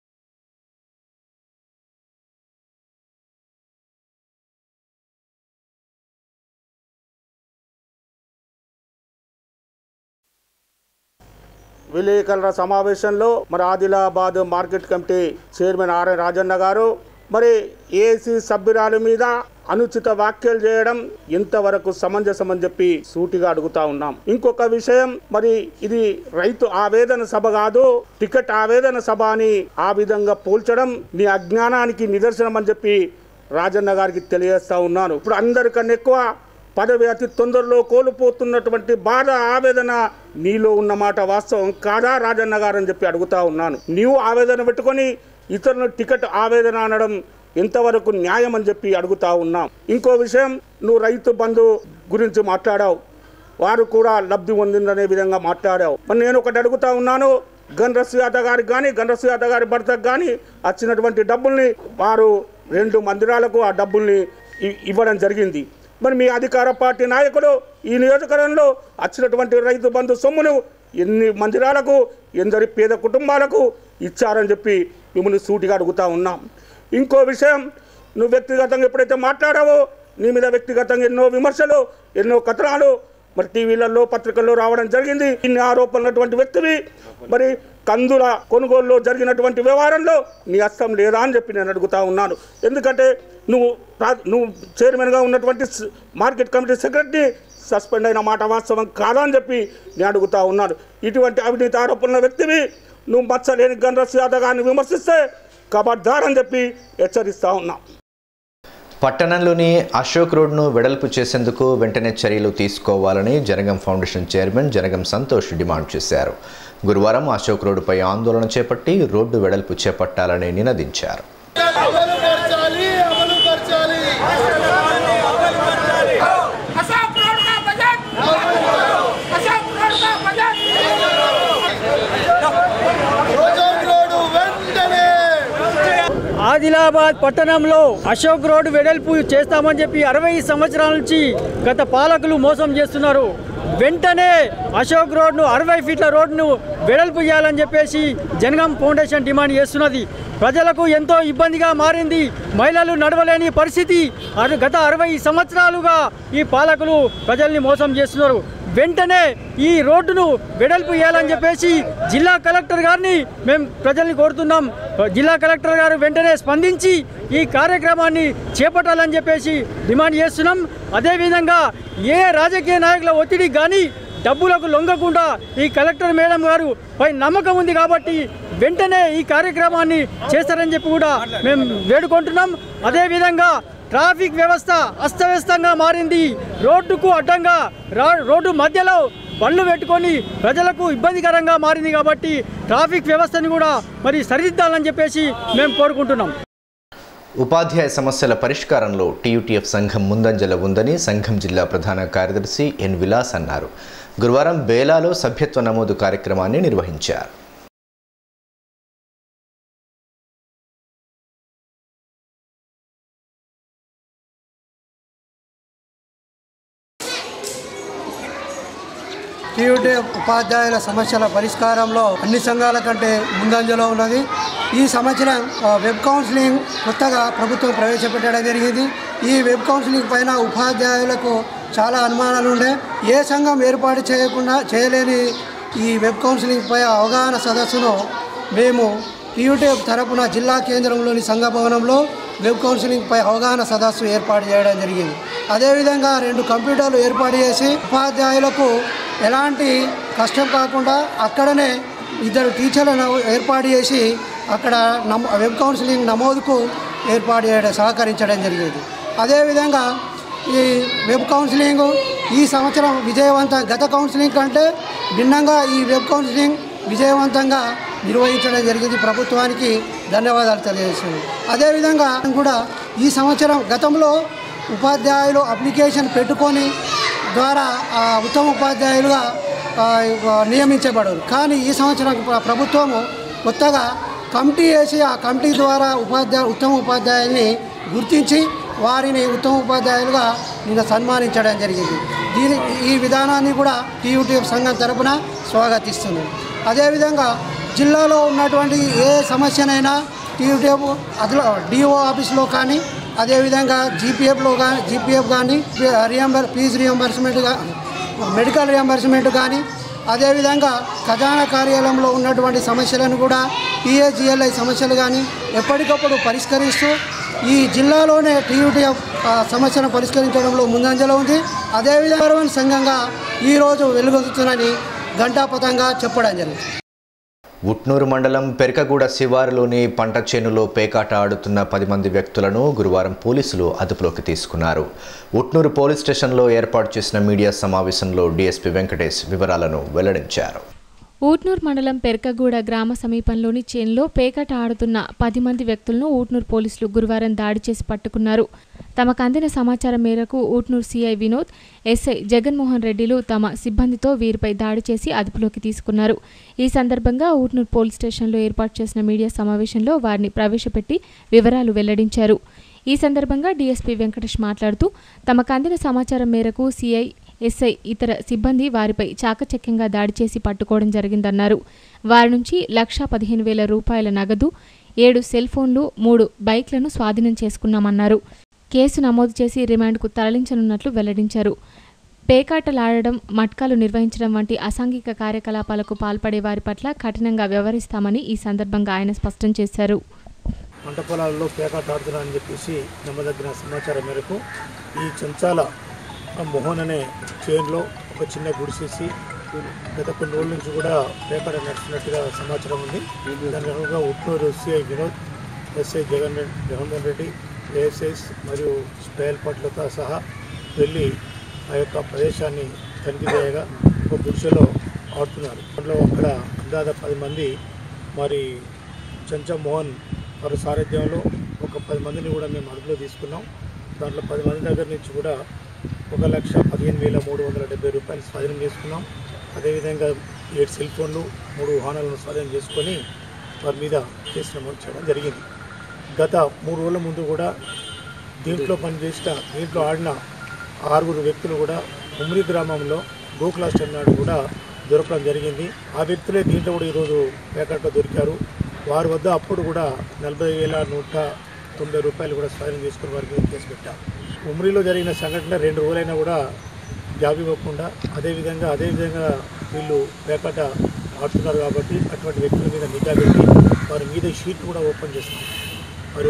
Speaker 16: విలేకరుల సమావేశంలో మరి Adilabad market committee chairman Arya Rajanna గారు మరి ఏసీ సభ్యురాలు మీద అనుచిత వ్యాఖ్యలు చేయడం ఎంతవరకు సమంజసం అని చెప్పి సూటిగా అడుగుతా ఉన్నాం. ఇంకొక విషయం, మరి ఇది రైతు ఆవేదన సభ కాదు, టికెట్ ఆవేదన సభ అని ఆ విధంగా పోల్చడం నీ అజ్ఞానానికి నిదర్శనం అని చెప్పి రాజన్న గారికి తెలియజేస్తా ఉన్నాను. ఇప్పుడు అందరికన్నా ఎక్కువ పదవి అతి తొందరలో కోల్పోతున్నటువంటి బాధ ఆవేదన నీలో ఉన్నమాట వాస్తవం కాదా రాజన్న గారు అని చెప్పి అడుగుతా ఉన్నాను. నీవు ఆవేదన పెట్టుకొని ఇతరుల టికెట్ ఆవేదన అనడం ఎంతవరకు న్యాయం అని చెప్పి అడుగుతా ఉన్నాం. ఇంకో విషయం, నువ్వు రైతు బంధు గురించి మాట్లాడావు, వారు కూడా లబ్ధి పొందిందనే విధంగా మాట్లాడావు. మరి నేను ఒకటి అడుగుతా ఉన్నాను, గండ్ర సుజాత గారికి కానీ గండ్ర సుజాత గారి భర్తకు కానీ వచ్చినటువంటి డబ్బుల్ని వారు రెండు మందిరాలకు ఆ డబ్బుల్ని ఇవ్వడం జరిగింది. మరి మీ అధికార పార్టీ నాయకులు ఈ నియోజకవర్గంలో వచ్చినటువంటి రైతు బంధు సొమ్మును ఎన్ని మందిరాలకు ఎందరి పేద కుటుంబాలకు ఇచ్చారని చెప్పి మిమ్మల్ని సూటిగా అడుగుతా ఉన్నాం. ఇంకో విషయం, నువ్వు వ్యక్తిగతంగా ఎప్పుడైతే మాట్లాడావో నీ మీద వ్యక్తిగతంగా ఎన్నో విమర్శలు ఎన్నో కథనాలు మరి టీవీలలో పత్రికల్లో రావడం జరిగింది. ఇన్ని ఆరోపణలటువంటి వ్యక్తివి మరి కందుల కొనుగోలులో జరిగినటువంటి వ్యవహారంలో నీ హస్తం లేదా అని చెప్పి నేను అడుగుతా ఉన్నాను. ఎందుకంటే నువ్వు నువ్వు చైర్మన్గా ఉన్నటువంటి మార్కెట్ కమిటీ సెక్రటరీ సస్పెండ్ అయిన మాట వాస్తవం కాదా అని చెప్పి నేను అడుగుతా ఉన్నాను. ఇటువంటి అవినీతి ఆరోపణల వ్యక్తివి నువ్వు మచ్చలేని గండ్ర సుజాత గారిని విమర్శిస్తే కబడ్దార్ అని చెప్పి హెచ్చరిస్తా ఉన్నాం.
Speaker 1: పట్టణంలోని అశోక్ రోడ్ను వెడల్పు చేసేందుకు వెంటనే చర్యలు తీసుకోవాలని Janagam foundation chairman Janagam Santosh demand చేశారు. గురువారం అశోక్ రోడ్డుపై ఆందోళన చేపట్టి రోడ్డు వెడల్పు చేపట్టాలని నినదించారు.
Speaker 14: ఆదిలాబాద్ పట్టణంలో అశోక్ రోడ్డు వెడల్పు చేస్తామని చెప్పి అరవై సంవత్సరాల నుంచి గత పాలకులు మోసం చేస్తున్నారు. వెంటనే అశోక్ రోడ్ను అరవై ఫీట్ల రోడ్ను వెడల్పు చేయాలని చెప్పేసి జనగం ఫౌండేషన్ డిమాండ్ చేస్తున్నది. ప్రజలకు ఎంతో ఇబ్బందిగా మారింది. మహిళలు నడవలేని పరిస్థితి. గత అరవై సంవత్సరాలుగా ఈ పాలకులు ప్రజల్ని మోసం చేస్తున్నారు. వెంటనే ఈ రోడ్డును వెడల్పు చేయాలని చెప్పేసి జిల్లా కలెక్టర్ గారిని మేము ప్రజల్ని కోరుతున్నాం. జిల్లా కలెక్టర్ గారు వెంటనే స్పందించి ఈ కార్యక్రమాన్ని చేపట్టాలని చెప్పేసి డిమాండ్ చేస్తున్నాం. అదేవిధంగా ఏ రాజకీయ నాయకుల ఒత్తిడికి కానీ డబ్బులకు లొంగకుండా ఈ కలెక్టర్ మేడం గారు పై నమ్మకం ఉంది కాబట్టి వెంటనే ఈ కార్యక్రమాన్ని చేస్తారని చెప్పి కూడా మేము వేడుకుంటున్నాం. అదేవిధంగా ట్రాఫిక్ వ్యవస్థ అస్తవ్యస్తంగా మారింది. రోడ్డుకు అడ్డంగా రోడ్డు మధ్యలో బండ్లు పెట్టుకొని ప్రజలకు ఇబ్బందికరంగా మారింది కాబట్టి ట్రాఫిక్ వ్యవస్థను కూడా మరి సరిదిద్దాలని చెప్పేసి మేము కోరుకుంటున్నాం.
Speaker 1: ఉపాధ్యాయ సమస్యల పరిష్కారంలో టీయూటీఎఫ్ సంఘం ముందంజలో ఉందని సంఘం జిల్లా ప్రధాన కార్యదర్శి ఎన్ విలాస్ అన్నారు. గురువారం బేలాలో సభ్యత్వ నమోదు కార్యక్రమాన్ని నిర్వహించారు.
Speaker 3: టీయూటీఎఫ్ ఉపాధ్యాయుల సమస్యల పరిష్కారంలో అన్ని సంఘాల కంటే ముందంజలో ఉన్నది. ఈ సంవత్సరం వెబ్ కౌన్సిలింగ్ కొత్తగా ప్రభుత్వం ప్రవేశపెట్టడం జరిగింది. ఈ వెబ్ కౌన్సిలింగ్ పైన ఉపాధ్యాయులకు చాలా అనుమానాలు ఉండే. ఏ సంఘం ఏర్పాటు చేయకుండా చేయలేని ఈ వెబ్ కౌన్సిలింగ్ పై అవగాహన సదస్సును మేము టీయూటీఎఫ్ తరపున జిల్లా కేంద్రంలోని సంఘ భవనంలో వెబ్ కౌన్సిలింగ్ పై అవగాహన సదస్సు ఏర్పాటు చేయడం జరిగింది. అదేవిధంగా రెండు కంప్యూటర్లు ఏర్పాటు చేసి ఉపాధ్యాయులకు ఎలాంటి కష్టం కాకుండా అక్కడనే
Speaker 17: ఇద్దరు టీచర్లను ఏర్పాటు చేసి అక్కడ నమో వెబ్ కౌన్సిలింగ్ నమోదుకు ఏర్పాటు చేయడం సహకరించడం జరిగేది. అదేవిధంగా ఈ వెబ్ కౌన్సిలింగ్ ఈ సంవత్సరం విజయవంతం గత కౌన్సిలింగ్ కంటే భిన్నంగా ఈ వెబ్ కౌన్సిలింగ్ విజయవంతంగా నిర్వహించడం జరిగింది. ప్రభుత్వానికి ధన్యవాదాలు తెలియజేస్తున్నాను. అదేవిధంగా కూడా ఈ సంవత్సరం గతంలో ఉపాధ్యాయులు అప్లికేషన్ పెట్టుకొని ద్వారా ఉత్తమ ఉపాధ్యాయులుగా నియమించబడరు. కానీ ఈ సంవత్సరం ప్రభుత్వము కొత్తగా కమిటీ వేసి ఆ కమిటీ ద్వారా ఉపాధ్యాయు ఉత్తమ ఉపాధ్యాయుల్ని గుర్తించి వారిని ఉత్తమ ఉపాధ్యాయులుగా నిన్న సన్మానించడం జరిగింది. దీని ఈ విధానాన్ని కూడా టీయూటీఎఫ్ సంఘం తరపున స్వాగతిస్తుంది. అదేవిధంగా జిల్లాలో ఉన్నటువంటి ఏ సమస్యనైనా టీయూటీఎఫ్ అదిలో డిఓ ఆఫీస్లో కానీ అదేవిధంగా జీపీఎఫ్లో కానీ జీపీఎఫ్ కానీ రియంబర్ ఫీజు రియంబర్స్మెంట్ మెడికల్ రియంబర్స్మెంట్ కానీ అదేవిధంగా ఖజానా కార్యాలయంలో ఉన్నటువంటి సమస్యలను కూడా టీఏజిఎల్ఐ సమస్యలు కానీ ఎప్పటికప్పుడు పరిష్కరిస్తూ ఈ జిల్లాలోనే టీయూటీఎఫ్ సమస్యను పరిష్కరించడంలో ముందంజలో ఉంది. అదేవిధంగా సంఘంగా ఈరోజు వెలుగొందుతుందని ఘంటాపథంగా చెప్పడం జరిగింది.
Speaker 1: ఉట్నూరు మండలం పెరకగూడ శివారులోని పంట చేనులో పేకాట ఆడుతున్న పది మంది వ్యక్తులను గురువారం పోలీసులు అదుపులోకి తీసుకున్నారు. ఉట్నూరు పోలీస్ స్టేషన్లో ఏర్పాటు చేసిన మీడియా సమావేశంలో డీఎస్పీ వెంకటేష్ వివరాలను వెల్లడించారు.
Speaker 4: ఊట్నూరు మండలం పెరకగూడ గ్రామ సమీపంలోని చేన్లో పేకాట ఆడుతున్న పది మంది వ్యక్తులను ఊట్నూరు పోలీసులు గురువారం దాడి చేసి పట్టుకున్నారు. తమకు అందిన సమాచారం మేరకు ఊట్నూరు సీఐ వినోద్, ఎస్ఐ జగన్మోహన్ రెడ్డిలు తమ సిబ్బందితో వీరిపై దాడి చేసి అదుపులోకి తీసుకున్నారు. ఈ సందర్భంగా ఊట్నూరు పోలీస్ స్టేషన్లో ఏర్పాటు చేసిన మీడియా సమావేశంలో వారిని ప్రవేశపెట్టి వివరాలు వెల్లడించారు. ఈ సందర్భంగా డీఎస్పీ వెంకటేష్ మాట్లాడుతూ తమకు అందిన సమాచారం మేరకు సీఐ, ఎస్ఐ ఇతర సిబ్బంది వారిపై చాకచక్యంగా దాడి చేసి పట్టుకోవడం జరిగిందన్నారు. వారి నుంచి లక్షా పదిహేను వేల రూపాయల నగదు, ఏడు సెల్ ఫోన్లు, మూడు బైక్లను స్వాధీనం చేసుకున్నామన్నారు. కేసు నమోదు చేసి రిమాండ్కు తరలించనున్నట్లు వెల్లడించారు. పేకాటలాడడం, మట్కాలు నిర్వహించడం వంటి అసాంఘిక కార్యకలాపాలకు పాల్పడే వారి పట్ల కఠినంగా వ్యవహరిస్తామని ఈ సందర్భంగా ఆయన స్పష్టం చేశారు.
Speaker 18: పంట పొలాల్లో పేకాట ఆడుతున్నారని చెప్పేసి నమ్మదగిన సమాచారం మేరకు ఈ చెంచాల మోహన్ అనే చేన్లో ఒక చిన్న గుడిసేసి గత కొన్ని రోజుల నుంచి కూడా పేకాట నడుస్తున్నట్టుగా సమాచారం ఉంది. దాని అనుగుణంగా Utnoor CI Vinod, SI Jagan Jaganmohan Reddy, ASIs మరియు స్పేల్ పట్లతో సహా వెళ్ళి ఆ యొక్క ప్రదేశాన్ని తనిఖీ చేయగా ఒక గుడిసెలో ఆడుతున్నారు. అందులో అక్కడ అందాద పది మంది మరి చెంచా మోహన్ వారి సారథ్యంలో ఒక పది మందిని కూడా మేము అదుపులో తీసుకున్నాం. దాంట్లో పది మంది దగ్గర నుంచి కూడా ఒక లక్ష పదిహేను వేల మూడు వందల డెబ్బై రూపాయలు స్వాధీనం చేసుకున్నాం. అదేవిధంగా ఏడు సెల్ ఫోన్లు, మూడు వాహనాలను స్వాధీనం చేసుకొని వారి మీద కేసు నమోదు చేయడం జరిగింది. గత మూడు రోజుల ముందు కూడా దీంట్లో పనిచేసిన దీంట్లో ఆడిన ఆరుగురు వ్యక్తులు కూడా ఉమ్రి గ్రామంలో గోకులాస్ నాడు కూడా దొరకడం జరిగింది. ఆ వ్యక్తులే దీంట్లో కూడా ఈరోజు పేకాటలో దొరికారు. వారి వద్ద అప్పుడు కూడా నలభై వేల నూట తొంభై రూపాయలు కూడా స్వాధీనం చేసుకుని వారి మీద కేసు పెట్టారు. ఉమ్రిలో జరిగిన సంఘటన రెండు రోజులైనా కూడా జాబ్ ఇవ్వకుండా అదేవిధంగా అదేవిధంగా వీళ్ళు పేకాట ఆడుతున్నారు కాబట్టి అటువంటి వ్యక్తుల మీద నిఘా పెట్టి వారి మీద షీట్ కూడా ఓపెన్ చేస్తాం. మరియు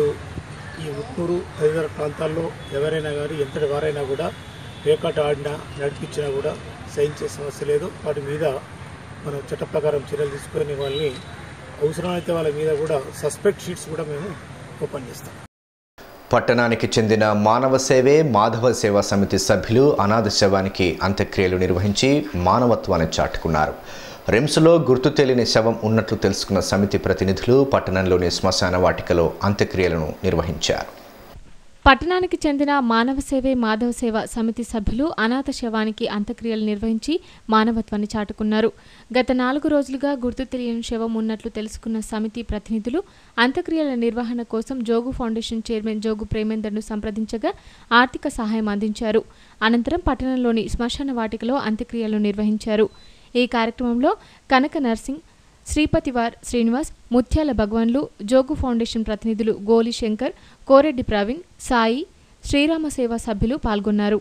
Speaker 18: ఈ ఉట్నూరు తదితర ప్రాంతాల్లో ఎవరైనా కానీ ఎంతటి వారైనా కూడా పేకాట ఆడినా నడిపించినా కూడా సహించే సమస్య లేదు. వాటి మీద మనం చట్ట ప్రకారం చర్యలు తీసుకొని వాళ్ళని అవసరమైతే వాళ్ళ మీద కూడా సస్పెక్ట్ షీట్స్ కూడా మేము ఓపెన్ చేస్తాం.
Speaker 1: పట్టణానికి చెందిన మానవ సేవే మాధవ సేవా సమితి సభ్యులు అనాథ శవానికి అంత్యక్రియలు నిర్వహించి మానవత్వాన్ని చాటుకున్నారు. రిమ్స్లో గుర్తు తెలియని శవం ఉన్నట్లు తెలుసుకున్న సమితి ప్రతినిధులు పట్టణంలోని శ్మశాన వాటికలో అంత్యక్రియలను నిర్వహించారు.
Speaker 4: పట్టణానికి చెందిన మానవ సేవే మాధవ సేవ సమితి సభ్యులు అనాథ శవానికి అంత్యక్రియలు నిర్వహించి మానవత్వాన్ని చాటుకున్నారు. గత నాలుగు రోజులుగా గుర్తు తెలియని శవం ఉన్నట్లు తెలుసుకున్న సమితి ప్రతినిధులు అంత్యక్రియల నిర్వహణ కోసం జోగు ఫౌండేషన్ చైర్మన్ జోగు ప్రేమేందర్ను సంప్రదించగా ఆర్థిక సహాయం అందించారు. అనంతరం పట్టణంలోని శ్మశాన వాటికలో అంత్యక్రియలు నిర్వహించారు. ఈ కార్యక్రమంలో కనక నర్సింగ్, శ్రీపతివార్ శ్రీనివాస్, ముత్యాల భగవాన్లు, జోగు ఫౌండేషన్ ప్రతినిధులు గోలి శంకర్, కోరెడ్డి ప్రవీణ్, సాయి, శ్రీరామ సేవా సభ్యులు పాల్గొన్నారు.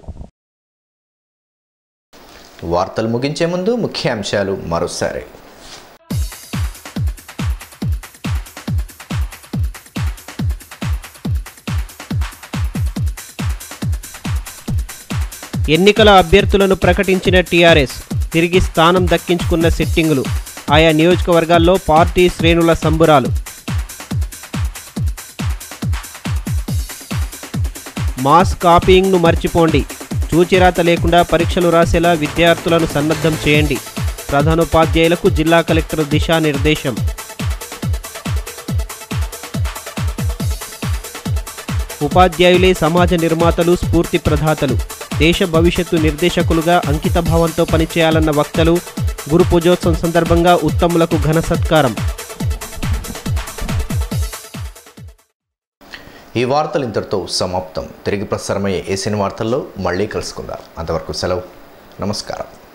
Speaker 1: వార్తలు ముగించే ముందు ముఖ్యాంశాలు మరోసారి.
Speaker 2: ఎన్నికల అభ్యర్థులను ప్రకటించిన టీఆర్ఎస్ తిరిగి స్థానం దక్కించుకున్న సిట్టింగులు. ఆయా నియోజకవర్గాల్లో పార్టీ శ్రేణుల సంబురాలు. మాస్ కాపీయింగ్ను మర్చిపోండి, చూచిరాత లేకుండా పరీక్షలు రాసేలా విద్యార్థులను సన్నద్ధం చేయండి. ప్రధానోపాధ్యాయులకు జిల్లా కలెక్టర్ దిశానిర్దేశం. ఉపాధ్యాయులే సమాజ నిర్మాతలు, స్ఫూర్తి ప్రదాతలు, దేశ భవిష్యత్తు నిర్దేశకులుగా అంకితభావంతో పనిచేయాలన్న వక్తలు. గురు పూజోత్సవం సందర్భంగా ఉత్తములకు ఘన సత్కారం.
Speaker 1: ఈ వార్తలు ఇంతటితో సమాప్తం. తిరిగి ప్రసారమయ్యే ఏసీఎన్ వార్తల్లో మళ్ళీ కలుసుకుందాం. అంతవరకు సెలవు. నమస్కారం.